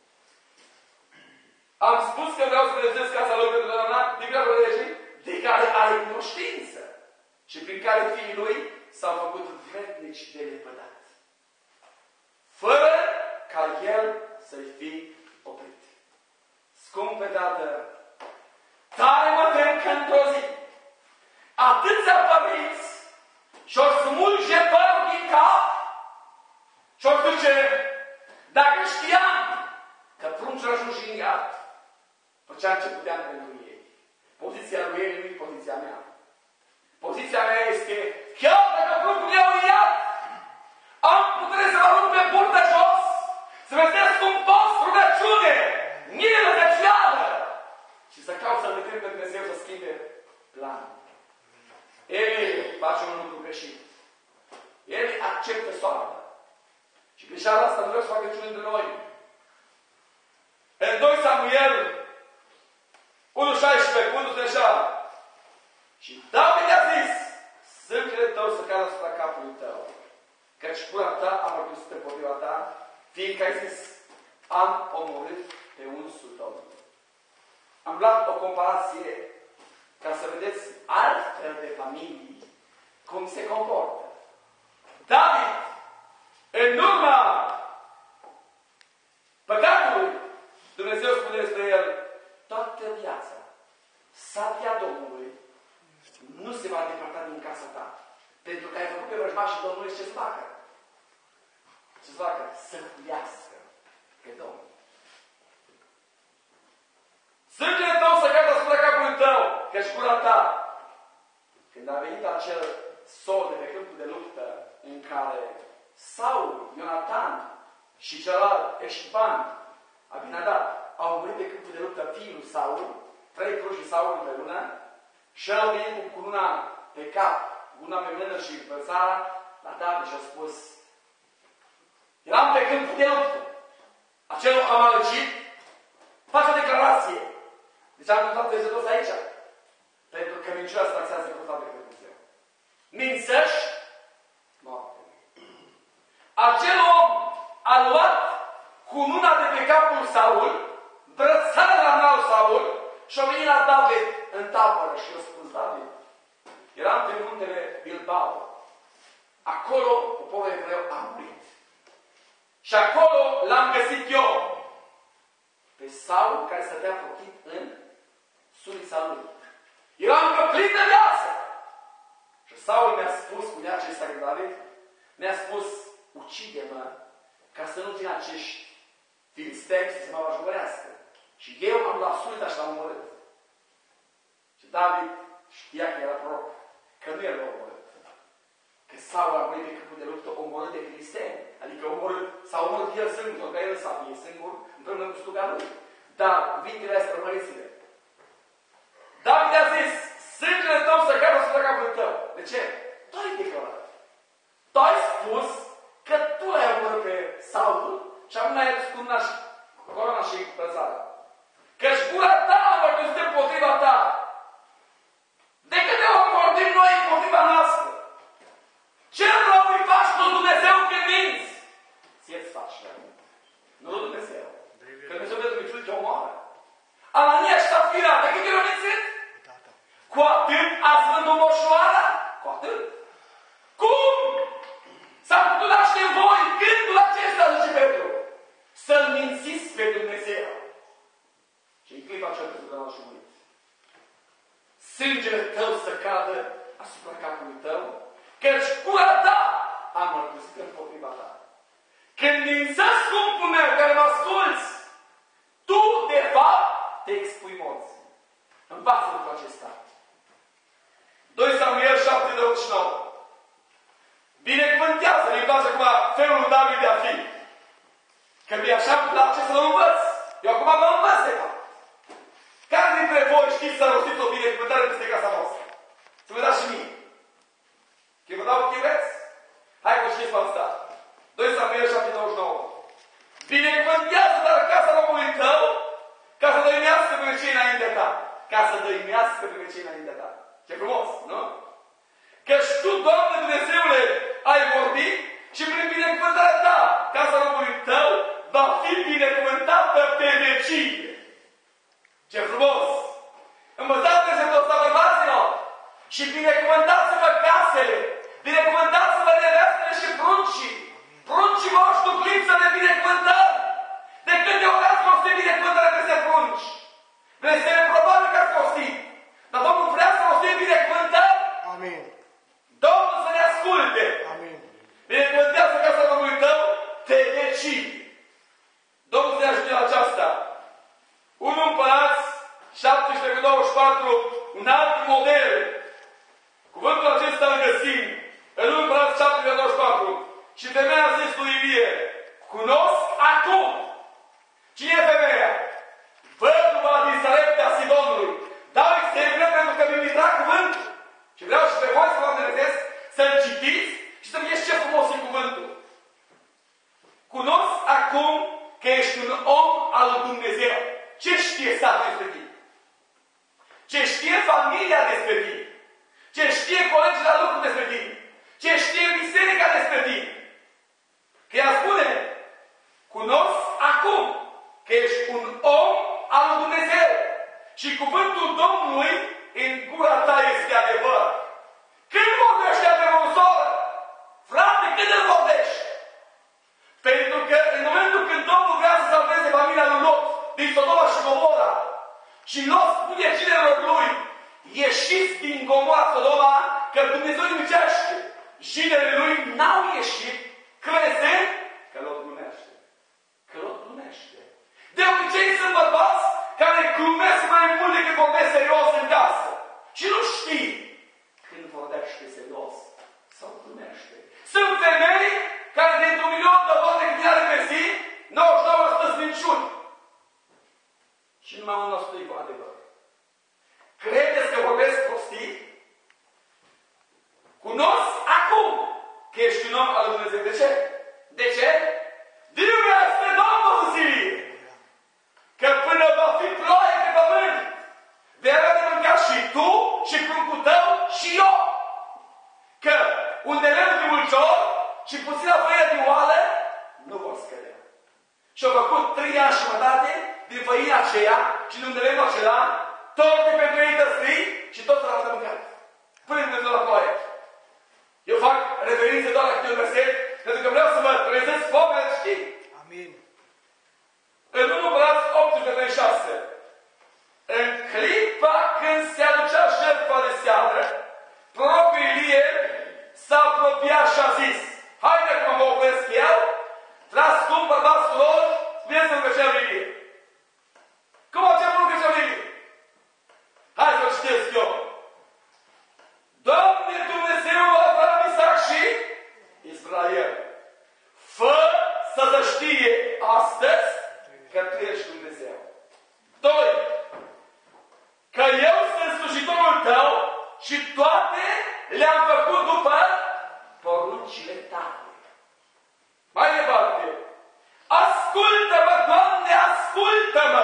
Am spus că vreau să pedepsesc casa lui pentru totdeauna, din grabă de legii, de care are cunoștință și prin care fiii lui s-au făcut vrednici de lepădat. Fără ca el să-i fi oprit. Scumpe Tată, tare mă tem că într-o zi atâția părinți și-or smulge părul din cap și-or zice, dacă știam că pruncul ajunge în iad, făceam ce puteam pentru ei. Poziția lui ei nu e poziția mea. Poziția mea este, chiar dacă pruncul meu în iad, am putere să mă arunc pe burtă jos, să vedeți un post rugăciune, milă de fială și să caut să-L vedem pe Dumnezeu să schimbe planul. Eli face un lucru greșit. Eli acceptă soarta. Și greșeala asta nu vreau să facă niciunul dintre noi. În doi Samuel unu șaisprezece, unu treizeci. Și David a zis, sângele tău să cadă asupra capului tău, căci pura ta am mărturisit împotriva ta, fiindcă ai zis, am omorât pe unsul tău. Am luat o comparație ca să vedeți altfel de familii cum se comportă. David, în urma păcatului, Dumnezeu spune despre el, toată viața, sabia Domnului nu se va depărta din casa ta. Pentru că ai făcut pe vrăjmaș și Domnului ce să facă? Ce să facă? Să hulească și celălalt, Eștipan, Abinadab, au murit pe câmpul de luptă fiul Saul, trei pruși Saul împreună, și el a venit cu cununa pe cap, una pe mână și pe țara, la David și a spus, eram pe câmpul de luptă. Acel amalăcit face o declarație. Deci am notat Dumnezeu aici. Pentru că minciuna se taxează cu toate pe Dumnezeu. Mințăși, moarte. Acel om a luat cununa de pe capul Saul, brățarea la nal Saul și a venit la David în tabără și i-a spus, David, eram pe muntele Bilbao. Acolo poporul evreu a murit. Și acolo l-am găsit eu. Pe Saul care stătea pocit în sulița lui. Era încă plin de viață. Și Saul mi-a spus, spunea acesta cu David, mi-a spus, ucide-mă, ca să nu vin acești filisteni să se mă bajocorească. Și eu am luat sulita și l-am omorât. Și David știa că era proroc, că nu era omorât. Că Saul a murit pe câmpul de luptă omorât de filisteni. Adică omorât, s-a omorât el singur, că el s-a fie singur, împreună cu sluga lui. Dar cuvintele astea rămăriți-le. David a zis, sângele tău să cadă asupra capului tău. De ce? Tu ai declarat. Tu ai spus că tu l-ai omorât pe Saul și acum ai adus cununa și corona și brățara. Că-și gura ta a mărturisit împotriva ta. De câte ori vorbim noi împotriva noastră? Ce rău îi faci tu Dumnezeu când minți? Ție-ți faci rău. Nu lui Dumnezeu. Că Dumnezeu pentru minciuni te omoară. Anania și Safira, de câte ori mințit? Cu atât ați vândut moșoara? Cu atât. Cum? S-a putut naște în voi gândul acesta, zice Petru. Să-L mințiți pe Dumnezeu. Și în clipa aceea Petru l-a și murit. Sângele tău să cadă asupra capului tău, căci gura ta a mărturisit împotriva ta. Când mințești, scumpul meu, care mă asculți, tu, de fapt, te expui morți. Învață lucrul acesta. doi Samuel șapte de optzeci și nouă. Binecuvântează, mi-i place acum felul lui David de a fi. Că mi-e așa place să mă învăț. Eu acum mă învăț, de fapt. Care dintre voi știți să rostiți o binecuvântare peste casa noastră? Să vă dați și mie. Că vă dau ce vreți? Hai că știți pe-al stat. doi Samuel șapte douăzeci și nouă. Binecuvântează dar casa omului tău ca să dăimească pe cei înaintea ta. Ca să dăimească pe cei înaintea ta. Ce frumos, nu? Căci tu, Doamne Dumnezeule, ai vorbit și prin binecuvântarea ta, casa omului tău va fi binecuvântată pe vecie. Ce frumos! Învățați Dumnezeu să bărbaților și binecuvântați-vă casele, binecuvântați-vă nevestele și pruncii. Pruncii voștri duc lipsă de binecuvântări. De câte ori ați costit binecuvântare peste prunci? Blesteme probabil că ați costit. Dar Domnul vrea să costim binecuvântări? Amin. Domnul să ne asculte. Amin. Binecuvântează casa Domnului tău, te decide. Domnul să ne ajute la aceasta. unu Împărați, șaptesprezece douăzeci și patru, un alt model. Cuvântul acesta îl găsim în unu Împărați, șaptesprezece douăzeci și patru. Și femeia a zis lui Ilie, cunosc acum. Cine e femeia? Văduva din Sarepta Sidonului. Dau exemple pentru că mi-mi trag cuvântul. Și vreau și pe voi să vă îndreptesc să-l citiți și să vedeți ce frumos e cuvântul. Cunosc acum că ești un om al lui Dumnezeu. Ce știe satul despre tine? Ce știe familia despre tine? Ce știe colegii la lucru despre tine? Ce știe biserica despre tine? Că ea spune, cunosc acum că ești un om al lui Dumnezeu și cuvântul Domnului în gura ta este adevăr. Când vorbește adevărul, soră? Frate, când îl vorbești? Pentru că în momentul când Domnul vrea să salveze familia lui Lot din Sodoma și Gomora și Lot spune cinelor lui, ieșiți din Gomora, Sodoma, că Dumnezeu îi nimicește. Jinele lui n-au ieșit, crezând că Lot glumește. Că Lot glumește. De obicei sunt bărbați care glumesc mai mult decât vorbesc serios în casă. Și nu știi când vorbește serios sau glumește. Sunt femei care dintr-un milion de volte cât are pe zi inimea noastră cu adevăr. Credeți că vorbesc prostii? Cunosc acum că ești un om al lui Dumnezeu. De ce? De ce? Diu-ne spre Domnul zilii! Că până va fi ploaie pe pământ, vei avea de mâncat și tu, și pruncul tău, și eu. Că unde lemn de ulcior și puțină făină de oală, nu vor scădea. Și-au făcut trei ani și jumătate din făina aceea și din lemnul acela, torte pentru ei tăstrii și tot s-a de mâncat. Până Dumnezeu la ploaie. Eu fac referințe doar la câte un verset, pentru că vreau să vă trezesc foamea de știi. Amin. În unu Împărați optsprezece șase, în clipa când se aducea jertfa de seară, prorocul Ilie s-a apropiat și a zis: haide că mă opresc el, tras cum bărbați lor, spuneți în rugăciunea lui Ilie. Cum a început rugăciunea lui Ilie? Hai să-l știți eu. Doamne Dumnezeul lui Avram, Isaac și Israel, fă să se știe astăzi că Tu ești Dumnezeu. Doi, că eu sunt slujitorul Tău și toate le-am făcut după poruncile Tale. Mai departe, ascultă-mă, Doamne, ascultă-mă!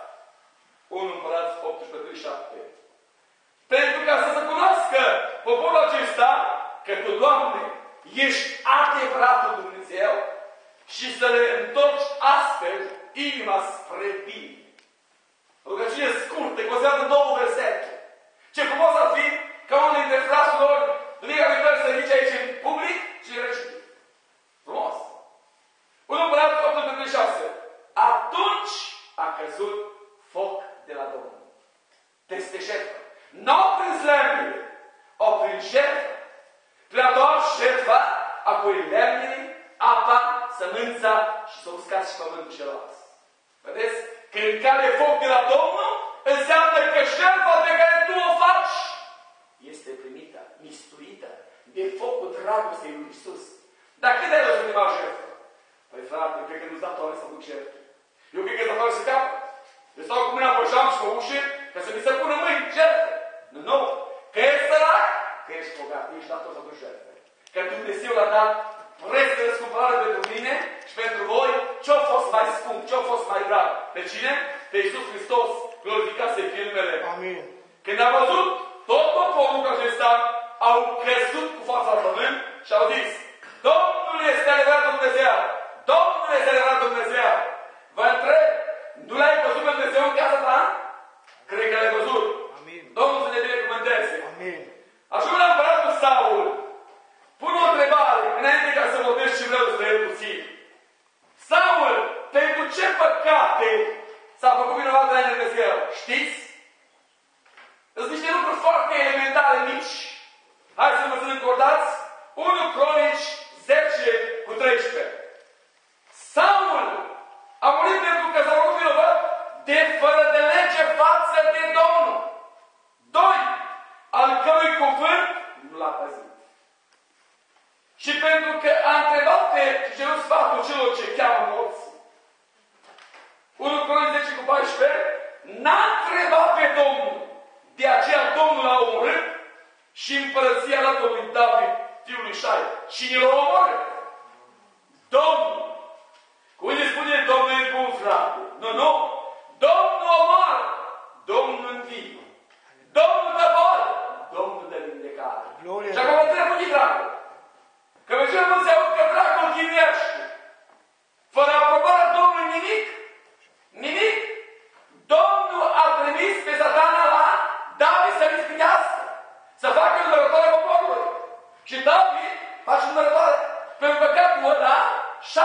unu Împărați optsprezece șapte. Pentru ca să se cunoască poporul acesta că Tu, Doamne, ești adevăratul Dumnezeu și să le întorci astfel inima spre bine. Rugăciune scurtă, considerată două versete. Ce frumos ar fi ca unul dintre frații lor, duminica viitoare să ridice aici în public și recite. Frumos. unu Împărați optsprezece șase. Atunci a căzut foc de la Domnul peste jertfă. N-au prins lemnele, au prins jertfă. Le-a doar jertfa, apoi lemnele, apa, sămânța și s-a uscat și pământul celălalt. Vedeți? Când cade foc de la Domnul, înseamnă că jertfa pe care tu o faci este primită, mistuită de focul dragostei lui Iisus. Dar cât de rău să te faci jertfă? Păi frate, cred că nu-ți datoare să fac jertfă. Eu cred că datoare să capăt. Eu stau cu mâna pe geam și pe ușă ca să mi se pună mâini jertfă. Nu, nu. Că ești sărac, că ești bogat, ești dator să duci jertfă. Că Dumnezeu l-a dat preț de răscumpărare pentru mine și pentru voi. Ce-a fost mai scump, ce-a fost mai drag? Pe cine? Pe Iisus Hristos, glorificat să fie numele. Amin. Când a văzut tot poporul acesta, au crescut cu fața la pământ și au zis: Domnul este adevărat Dumnezeu! Domnul este adevărat Dumnezeu! Vă întreb, nu l-ai văzut pe Dumnezeu în casa ta? Cred că l-ai văzut. Amin. Domnul să ne binecuvânteze. Amin. Ajung la împăratul Saul. Pun o întrebare înainte ca să vorbesc și vreau să el puțin. Saul, pentru ce păcate s-a făcut vinovat de la Dumnezeu? Știți? Sunt niște lucruri foarte elementare mici. Hai să vă sunt încordați. unu Cronici zece cu treisprezece. Saul a murit pentru că s-a făcut vinovat de fără de lege față de Domnul. Doi, al cărui cuvânt nu l-a păzit. Și pentru că a întrebat pe și cerut sfatul celor ce cheamă morți. unu Cronici zece cu paisprezece, n-a întrebat pe Domnul. De aceea Domnul l-a omorât și împărăția a dat-o lui David, fiul lui Șai. Cine l-a omorât? Domnul. Unde spune Domnul e bun, frate? Nu, nu. Domnul omoară. Domnul învie. Domnul dă boală. Domnul dă vindecare. Și acum mă întreb puțin, dragul. Că pe cine nu se aud că dracul chinuiește. Fără aprobarea Domnului nimic. Nimic. Domnul a trimis pe Satana la David să-l ispitească. Să facă numărătoare poporului. Și David face numărătoare. Pentru păcatul ăla,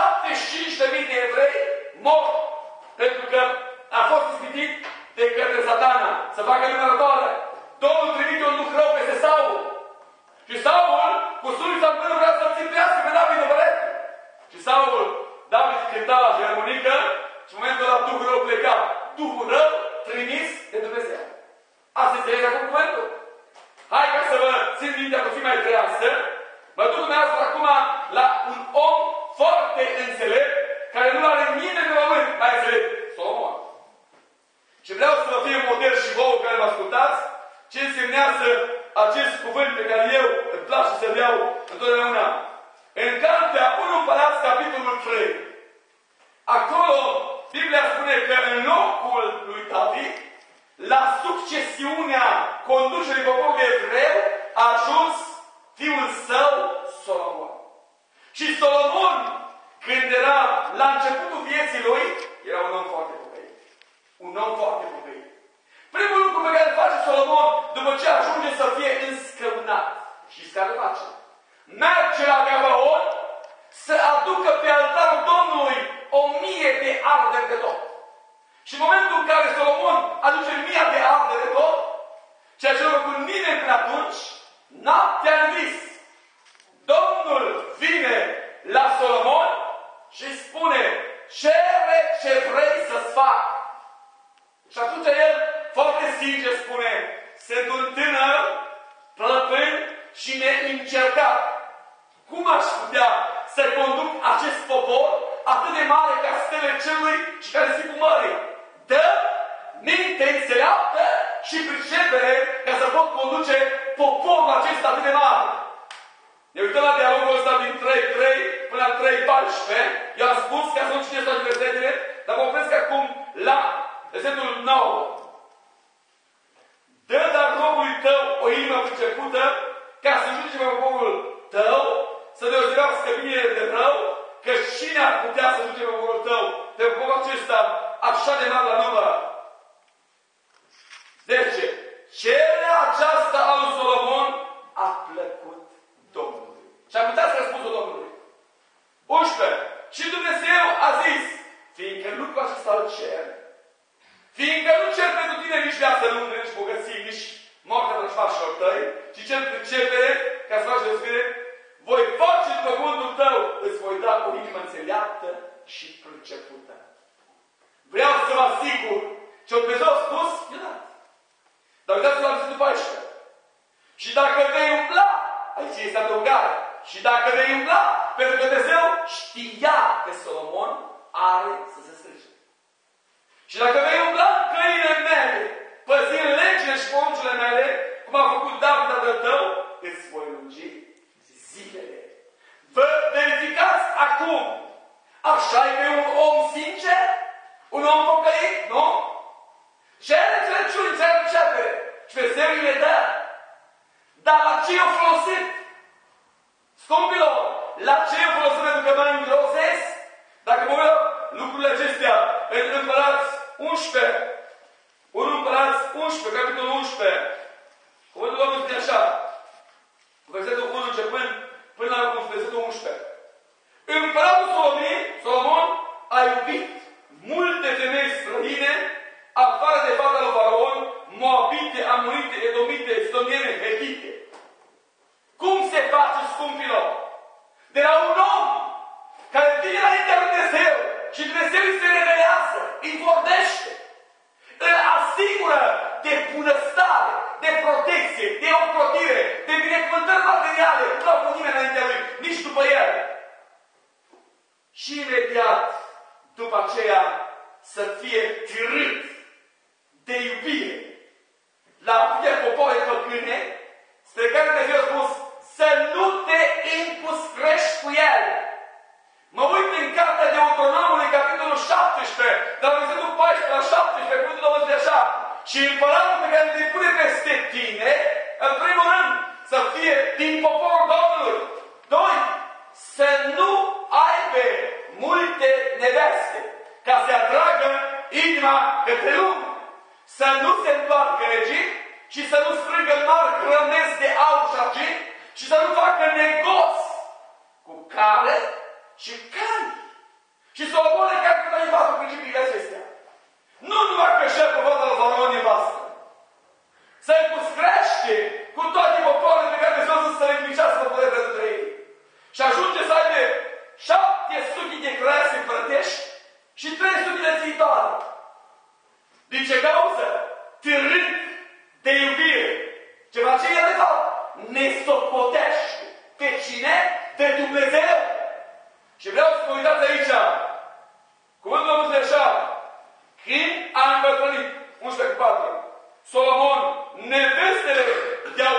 sublinează acest cuvânt pe care eu îmi place să-l iau întotdeauna. În cartea unu Împărați, capitolul trei. Acolo, Biblia spune că în locul lui David, la succesiunea conducerii poporului evreu, a ajuns fiul său, Solomon. Și Solomon, când era la începutul vieții lui, era un om foarte pocăit. Un om foarte pocăit. Primul lucru pe care îl face Solomon, după ce ajunge să fie înscăunat, și care face? Merge la Gabaon să aducă pe altarul Domnului o mie de arderi de tot. Și în momentul în care Solomon aduce mia de arderi de tot, ceea ce a făcut nimeni până atunci, noaptea în vis, Domnul vine la Solomon și spune, cere ce vrei să-ți fac. Și atunci el, foarte sincer, spune, sunt un tânăr, plăpân și neîncercat. Cum aș putea să conduc acest popor atât de mare ca stele cerului și ca risipul mării? Dă minte înțeleaptă și pricepere ca să pot conduce poporul acesta atât de mare. Ne uităm la dialogul ăsta din trei trei până la trei paisprezece. Eu am spus ca să nu citesc toate versetele, dar mă opresc acum la versetul nouă. Dă dar robului tău o inimă pricepută ca să judece pe poporul tău, să deosebească binele de rău, că cine ar putea să judece pe poporul tău, pe poporul acesta așa de mare la număr? zece. Cererea aceasta a lui Solomon a plăcut Domnului. Și am uitat răspunsul Domnului. unsprezece. Și Dumnezeu a zis, fiindcă lucrul acesta îl cer, fiindcă nu cer pentru tine nici viață lungă, nici bogății, nici moartea vrăjmașilor tăi, ci cer pricepere ca să faci dezvire, voi face după cuvântul tău, îți voi da o inimă înțeleaptă și pricepută. Vreau să vă asigur ce Dumnezeu a spus, i-a dat. Dar uitați-vă la versetul paisprezece. Și dacă vei umbla, aici este adăugare, și dacă vei umbla, pentru că Dumnezeu știa că Solomon are să se strige. Și dacă vei umbla în căile mele, păzind legile și poruncile mele, cum a făcut David tatăl tău, îți voi lungi zilele. Vă verificați acum. Așa e un om sincer? Un om pocăit? Nu? Cere înțelepciuni, cere începere. Și Dumnezeu îi le dă. Dar la ce i-o folosit? Scumpilor, la ce i-o folosit? Pentru că mă îngrozesc? Dacă mă uit lucrurile acestea în Împărați unsprezece, unu Împărați unsprezece, capitolul unsprezece, cuvântul Domnului spune așa, cu versetul unu începând până la versetul unsprezece. Împăratul Solomon, Solomon a iubit multe femei străine, afară de fata lui Faraon, moabite, amonite, edomite, sidoniene, hetite. Cum se face, scumpilor? De la un om care vine înaintea lui Dumnezeu și Dumnezeu îi se revelează, îi vorbește, îl asigură de bunăstare, de protecție, de ocrotire, de binecuvântări materiale, nu l-au pus nimeni înaintea lui, nici după el. Și imediat, după aceea, să fie târât de iubire la atâtea popoare păgâne, spre care Dumnezeu a spus să nu te impuscrești cu el. Mă uit în cartea Deuteronomului, capitolul șaptesprezece, dar versetul paisprezece la șaptesprezece, cuvântul Domnului zice așa, și împăratul pe care îl pune peste tine, în primul rând, să fie din poporul Domnului. Doi, să nu aibă multe neveste, ca să atragă inima către lume. Să nu se întoarcă în Egipt și să nu strângă mari grămezi de aur și argint și să nu facă negoți cu care și cani. Și Solomon e care nu mai față principiile acestea. Nu numai că șeful fata lui Faraon e vastă. Să împuscrește cu toate popoarele pe care Dumnezeu să le învicească poporul pentru ei. Și ajunge să aibă șapte sute de crăiase împărătești și trei sute de țitoare. Din ce cauză? Târât de iubire. Ce face el de fapt? Ne socotește. Pe cine? De Dumnezeu. Și vreau să vă uitați aici. Cuvântul Domnului zice așa. Când a îmbătrânit, unsprezece cu patru, Solomon, nevestele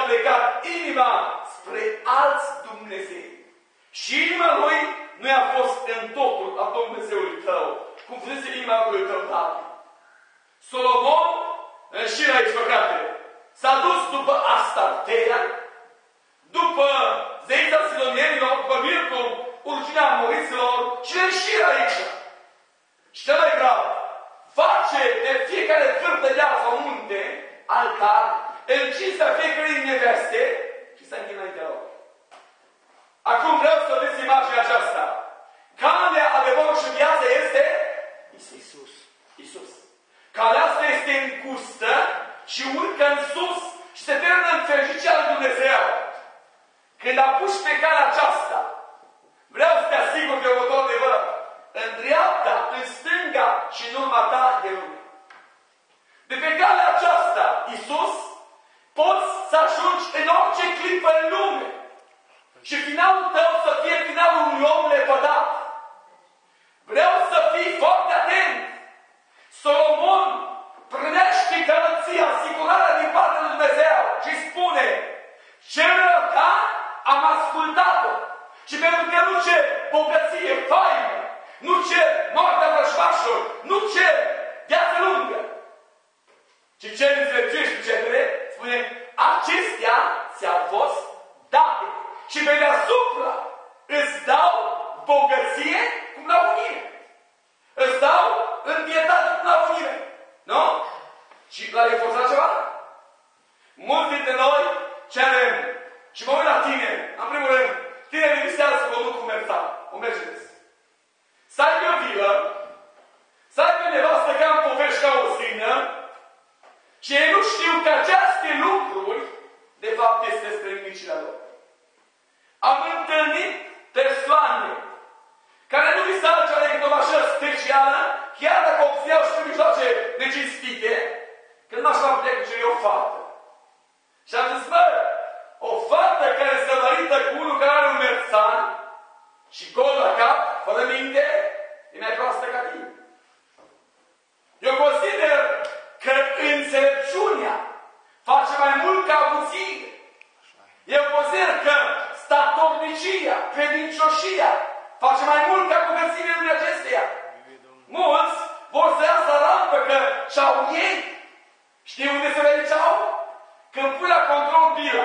plecat inima spre alți Dumnezei. Și inima lui nu a fost în totul a Dumnezeului tău, cum fusese inima lui tău, David. Solomon, în șir aici, păcate, s-a dus după Astartea, după zeița Sidonienilor, după Milcom, urginea Amoriților și în șir aici. Și cel mai grav, face de fiecare vârf de deal sau munte, altar, în cinstea fiecărei neveste și să închină înaintea lor. Acum vreau să vedeți imaginea aceasta. Calea, adevărul și viața este Isus. Isus. Calea asta este încustă și urcă în sus și se termină în fericirea lui Dumnezeu. Când apuci pe calea aceasta, vreau să te asigur de următorul adevăr. În dreapta, în stânga și în urma ta de lume. De pe calea aceasta, Isus, poți să ajungi în orice clipă în lume. Și finalul tău să fie finalul unui om lepădat. Vreau să fii foarte atent. Solomon primește garanția, asigurarea din partea lui Dumnezeu și spune: cererea ta am ascultat-o. Și pentru că nu cer bogăție, faină, nu cer moartea vrăjmașilor, nu cer viață lungă, ci cer înțelepciune și pricepere, spune: acestea ți-au fost date. Și pe deasupra îți dau bogăție cum n-au unire. Îți dau întietate cum n-au unire. Nu? Și l-a reforțat ceva? Mulți dintre noi cerem. Și mă uit la tine. În primul rând, tine visează să conduc un Mercedes. Un Mercedes. Să ai o vilă, să ai pe nevastă ca în povești ca o zină, și ei nu știu că aceste lucruri, de fapt, este despre nimicile lor. Am întâlnit persoane care nu visau altceva decât o mașină specială, chiar dacă obțineau și pe mijloace necinstite, că nu așa putea cuceri o fată. Și am zis: bă, o fată care se mărită cu unul care are un merțan și gol la cap, fără minte, e mai proastă ca tine. Eu consider că înțelepciunea face mai mult ca avuție. Eu consider că statornicia, credincioșia, face mai mult ca bogățiile lui acesteia. Mulți vor să iasă la rampă că și-au ei. Știi unde se vericeau? Când pui la control bila.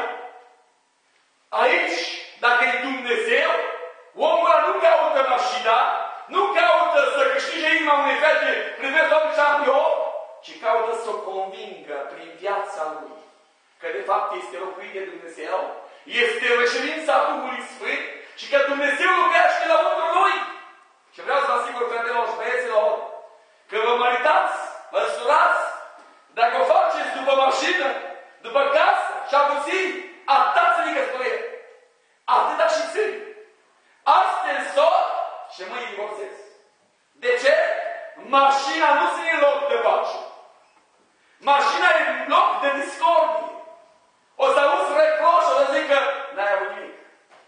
Aici, dacă e Dumnezeu, omul ăla nu caută mașina, nu caută să câștige inima unei fete prin metodul șampion, ci caută să o convingă prin viața lui. Că de fapt este locuit de Dumnezeu, este reședința Duhului Sfânt și că Dumnezeu lucrează la unul lui. Și vreau să vă asigur, fetelor și băieților, că vă măritați, vă surați, dacă o faceți după mașină, după casă și avuții, atați-vă căsătorie. Atâta și țâni. Astăzi însor și mâini divorțez. De ce? Mașina nu ține în loc de pace. Mașina e în loc de discordie. O să auzi reproș, o să zic că n-ai avut nimic.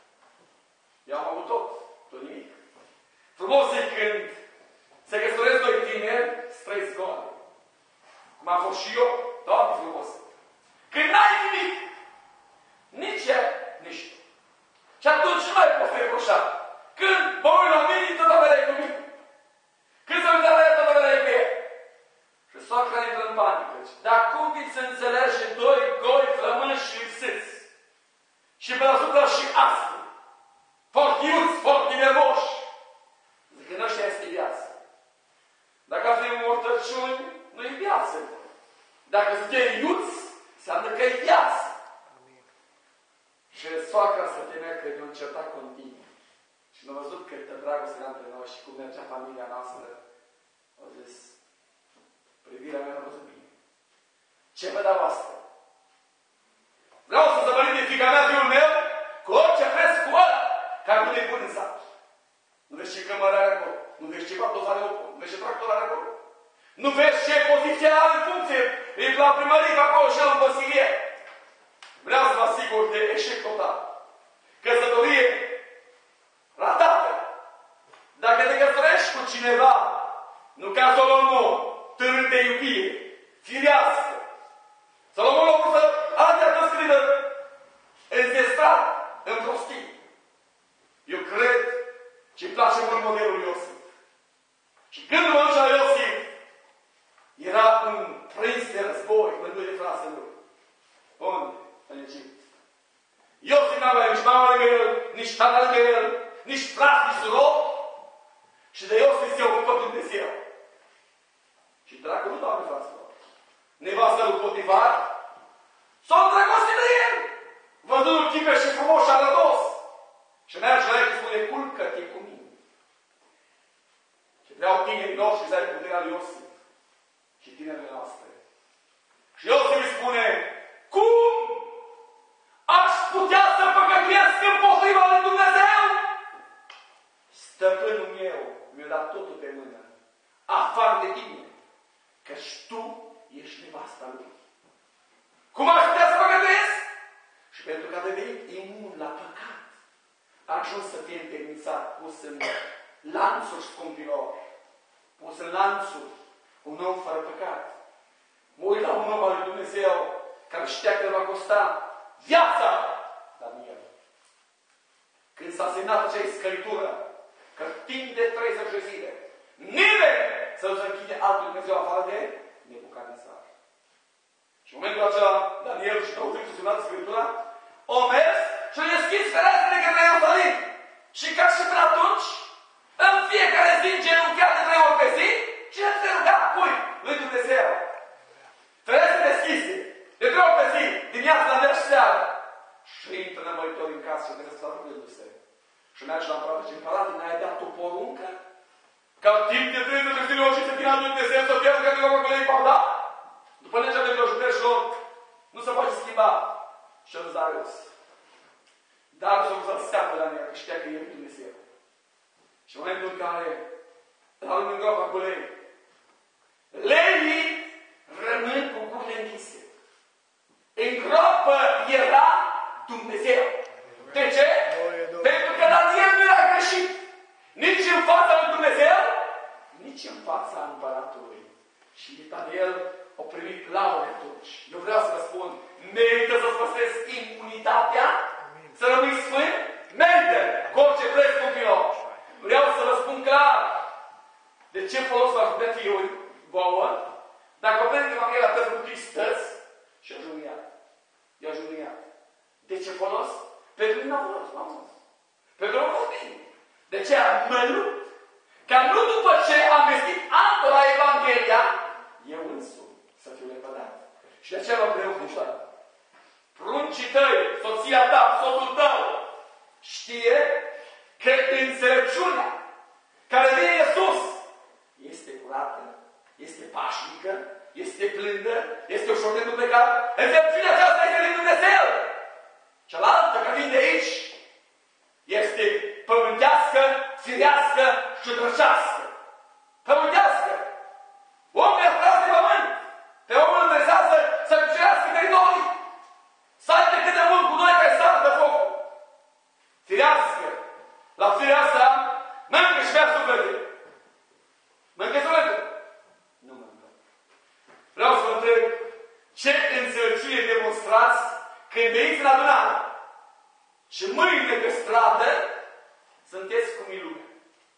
Eu am avut tot, tot nimic. Frumos e când se căsătoresc doi tineri, străzi goale. Cum am fost și eu, toate frumos. Când n-ai nimic, nici ea, nici tu. Și atunci nu mai poți reproșa. Când mă uit la mine, tot aveai cu mine. Când se uită la ea, tot aveai cu ea. Și soacra intră în panică. Dar cum vi-ți înțelege doi goi flămânși și lipsiți? Și pe deasupra și astfel. Foarte iuți, foarte nervoși. Zic că nu ăștia este viață. Dacă avem mortăciuni, nu e viață. Dacă suntem iuți, înseamnă că e viață. Și soacra să temea că e un certat continuu. Și m-a văzut câtă dragoste era între noi și cum mergea familia noastră. Au zis: privirea mea n-a văzut bine. Ce vă dau asta? Vreau să se mărite fiica mea, fiul meu, cu orice preț cu ăla, care nu ne pun în sat. Nu vezi ce cămără are acolo. Nu vezi ce paptos are acolo. Nu vezi ce tractor are acolo. Nu vezi ce poziție are în funcție. E la primărie acolo și el în consilier. Vreau să vă asigur de eșec total. Căsătorie ratată. Dacă te căsătorești cu cineva, nu ca Solomon, târât de iubire, firească. Solomon a vrut să altea tot scrie nici frat, nici surori. Și de Iosif se ocupă Dumnezeu. Și dracu nu doamne, fraților. Nevastă lui Potifar s-a îndrăgostit de el. Văzându-l chipe și frumos și arătos. Și merge la el și spune, culcă-te cu mine. Și vreau tinerii noștri să ai puterea lui Iosif. Și tinerile noastre. Și Iosif îi spune, cum aș putea să păcătuiesc împotriva lui Dumnezeu? Stăpânul meu mi-a dat totul pe mână. Afară de tine. Căci tu ești nevasta lui. Cum aș putea să păcătuiesc? Și pentru că a devenit imun la păcat, a ajuns să fie întemnițat, pus în lanțuri scumpilor, pus în lanțuri, un om fără păcat. Mă uit la un om al lui Dumnezeu care știa că va costa viața Daniel. Când s-a semnat acea scăritură, că timp de treizeci de zile, nimeni să nu se închide altul Dumnezeu afară de Nebucadnețar. Și în momentul acela, Daniel și douăzeci s-au semnat scăritura, au mers și au deschis ferestrele către Ierusalim. Și ca și până atunci, în fiecare zi genunchea de trei ori pe zi, cine se ruga cui? Lui Dumnezeu. Ferestre deschise, de trei ori pe zi, dimineața la mers și seara. Și intră înămăritori în casă și găsesc toată rându-se. Și merge la împărat și împărat, n-ai dat o poruncă? Ca timp de treizeci de zile o și să vină lui Dumnezeu să pierdă că din colegii v-au dat? După legea de judecăților, nu se poate schimba. Și el Darius. Dar s-a văzut seapă la mine, că știa că e lui Dumnezeu. Și în momentul în care l-a luat în groapa cu lei, leii rămân cu gurile închise. În groapă era Dumnezeu. De ce? Pentru că Daniel nu era greșit. Nici în fața lui Dumnezeu, nici în fața împăratului. Și Daniel a primit laure atunci. Eu vreau să vă spun, merită să-ți păstrezi imunitatea? Să rămâi sfânt? Merită! Cu orice preț, copilor. Vreau să vă spun clar. De ce folos v-aș putea fi eu vouă? Dacă o prinde Evanghelia pe pentru Hristos și a jumiat. I-a jumiat. De ce folos? Pentru mine n-a folos, m-am spus. Pentru că a bine. De ce mă lupt? Ca nu după ce am vestit altora Evanghelia, eu însumi să fiu lepădat. Și de aceea mă preocupă. Pruncii tăi, soția ta, soțul tău, știe că înțelepciunea care vine Iisus este curată, este pașnică, este blândă, este ușor de dupecat. Înțelepciunea aceasta este din Dumnezeu. Cealaltă, că vine de aici, este pământească, firească și drăcească. Pământească. Omul e frat de pământ. Pe omul interesează să cucerească teritorii. Să aibă cât de mult cu noi care stau de foc. Firească. La firea asta, mănâncă și bea sufletul. Mănâncă sufletul? Nu mănâncă. Vreau să vă întreb, ce înțelepciune demonstrați când veniți în adunare și mâine pe stradă sunteți cum e lumea.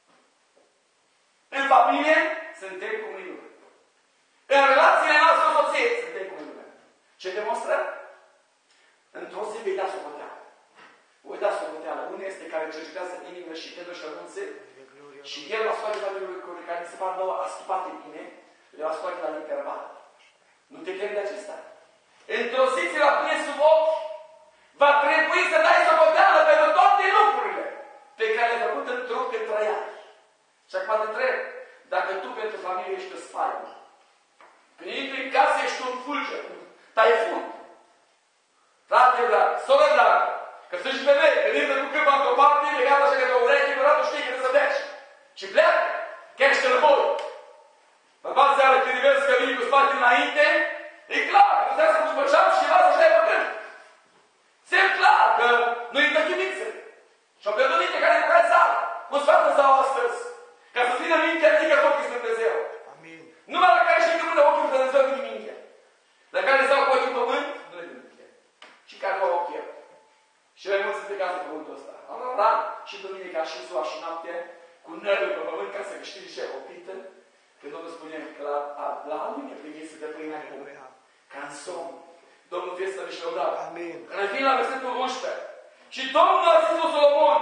În familie suntem cum e lumea. În relațiile noastre cu soție suntem cum e lumea. Ce demonstrăm? Într-o zi vei da socoteală. Voi da socoteală. Unul este care cercetează inimile și tendă și rămânțe și el va scoate la lucruri care se par nouă ascupate bine, le va scoate la interval. Nu te temi de acesta. Într-o zi ți va pune sub ochi. Va trebui să dai socoteală pentru toate lucrurile pe care le-ai făcut într-o când trăiai. Și acum te întreb, dacă tu pentru familie ești o spaimă, când intri în casă ești un fulger, taifun, frate drag, soră dragă, că sunt și femei, când intră cu câmpa într-o parte, legat așa că de o ureche, deodată știi că trebuie să pleci. Și pleacă, chiar și răboi. Bărbați seara când vezi că vii cu spate înainte, e clar, că trebuie să cu spășam și ceva să-și dai păcând. Se-mi clar că nu-i dă chimiță. Și-o pierdut minte care e care țară. Cum sfată sau astăzi. Ca să vină mintea, ridică ochii spre Dumnezeu. Amin. Numai la care știi că mână ochii spre Dumnezeu vine mintea. La care stau cu ochii în pământ, nu le vine mintea. Și care nu au ochii. Și mai mulți sunt plecați pe pământul ăsta. Am luat și duminica și ziua și noaptea cu nervul pe pământ ca să câștigi și o pită. Când Domnul spune că la, la alune primiți de pâinea acum. Ca în somn. Domnul fie să-și lăudat. Amin. Când vine la versetul unsprezece. Și Domnul a zis lui Solomon,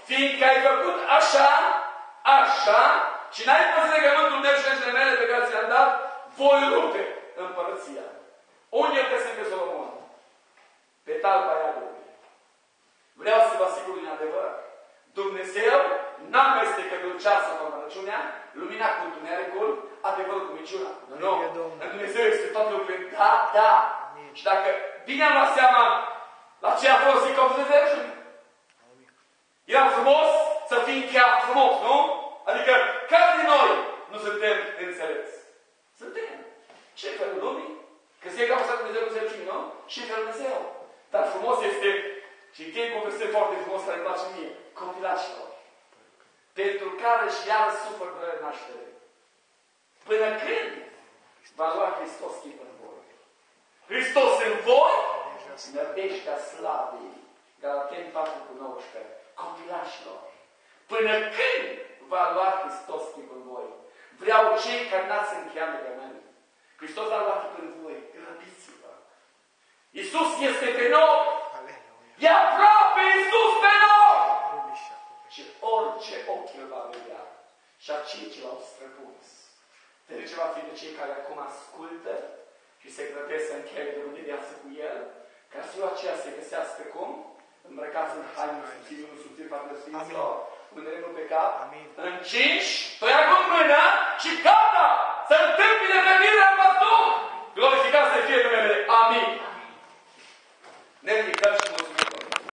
Fiindcă ai făcut așa, așa, și n-ai păzit legământul meu și legile mele pe care ți-le-am dat, voi rupe împărăția. Unde îl găsim pe Solomon? Pe talpa iadului. Vreau să vă asigur din adevăr. Dumnezeu n-a amestecat dulceața în răciunea, lumina cu întunericul, adevărul cu minciuna. Nu, nu. În Dumnezeu este toate lucrurile. Da, da. Amin. Și dacă bine am luat seama la ce a folosit copilul de răciune. Era frumos să fim chiar frumos, nu? Adică, care din noi nu suntem înțelepți? Suntem. Ce felul lumii? Că se e ca să Dumnezeu cu zercini, nu? Și felul Dumnezeu. Dar frumos este, și închei cu un verset foarte frumos care îmi place mie, copilașilor, pentru care și iar sufăr de naștere. Până când va lua Hristos chip în voi? Hristos în voi, nădejdea slavei. Galateni patru cu nouăsprezece. Copilașilor, până când va lua Hristos chip în voi? Vreau cei care n-ați încheiat legământ. Hristos a luat chip în voi. Grăbiți-vă. Iisus este pe noi. E aproape Iisus pe noi. Și orice ochi îl va vedea. Și acei ce l-au străpuns. Ferice va fi de cei care acum ascultă și se grăbesc să încheie de viață cu El, ca ziua aceea să găsească cum? Îmbrăcați în haine subțiri, nu subțiri, față de Sfinților, cu îndremul pe cap, încinși, tăia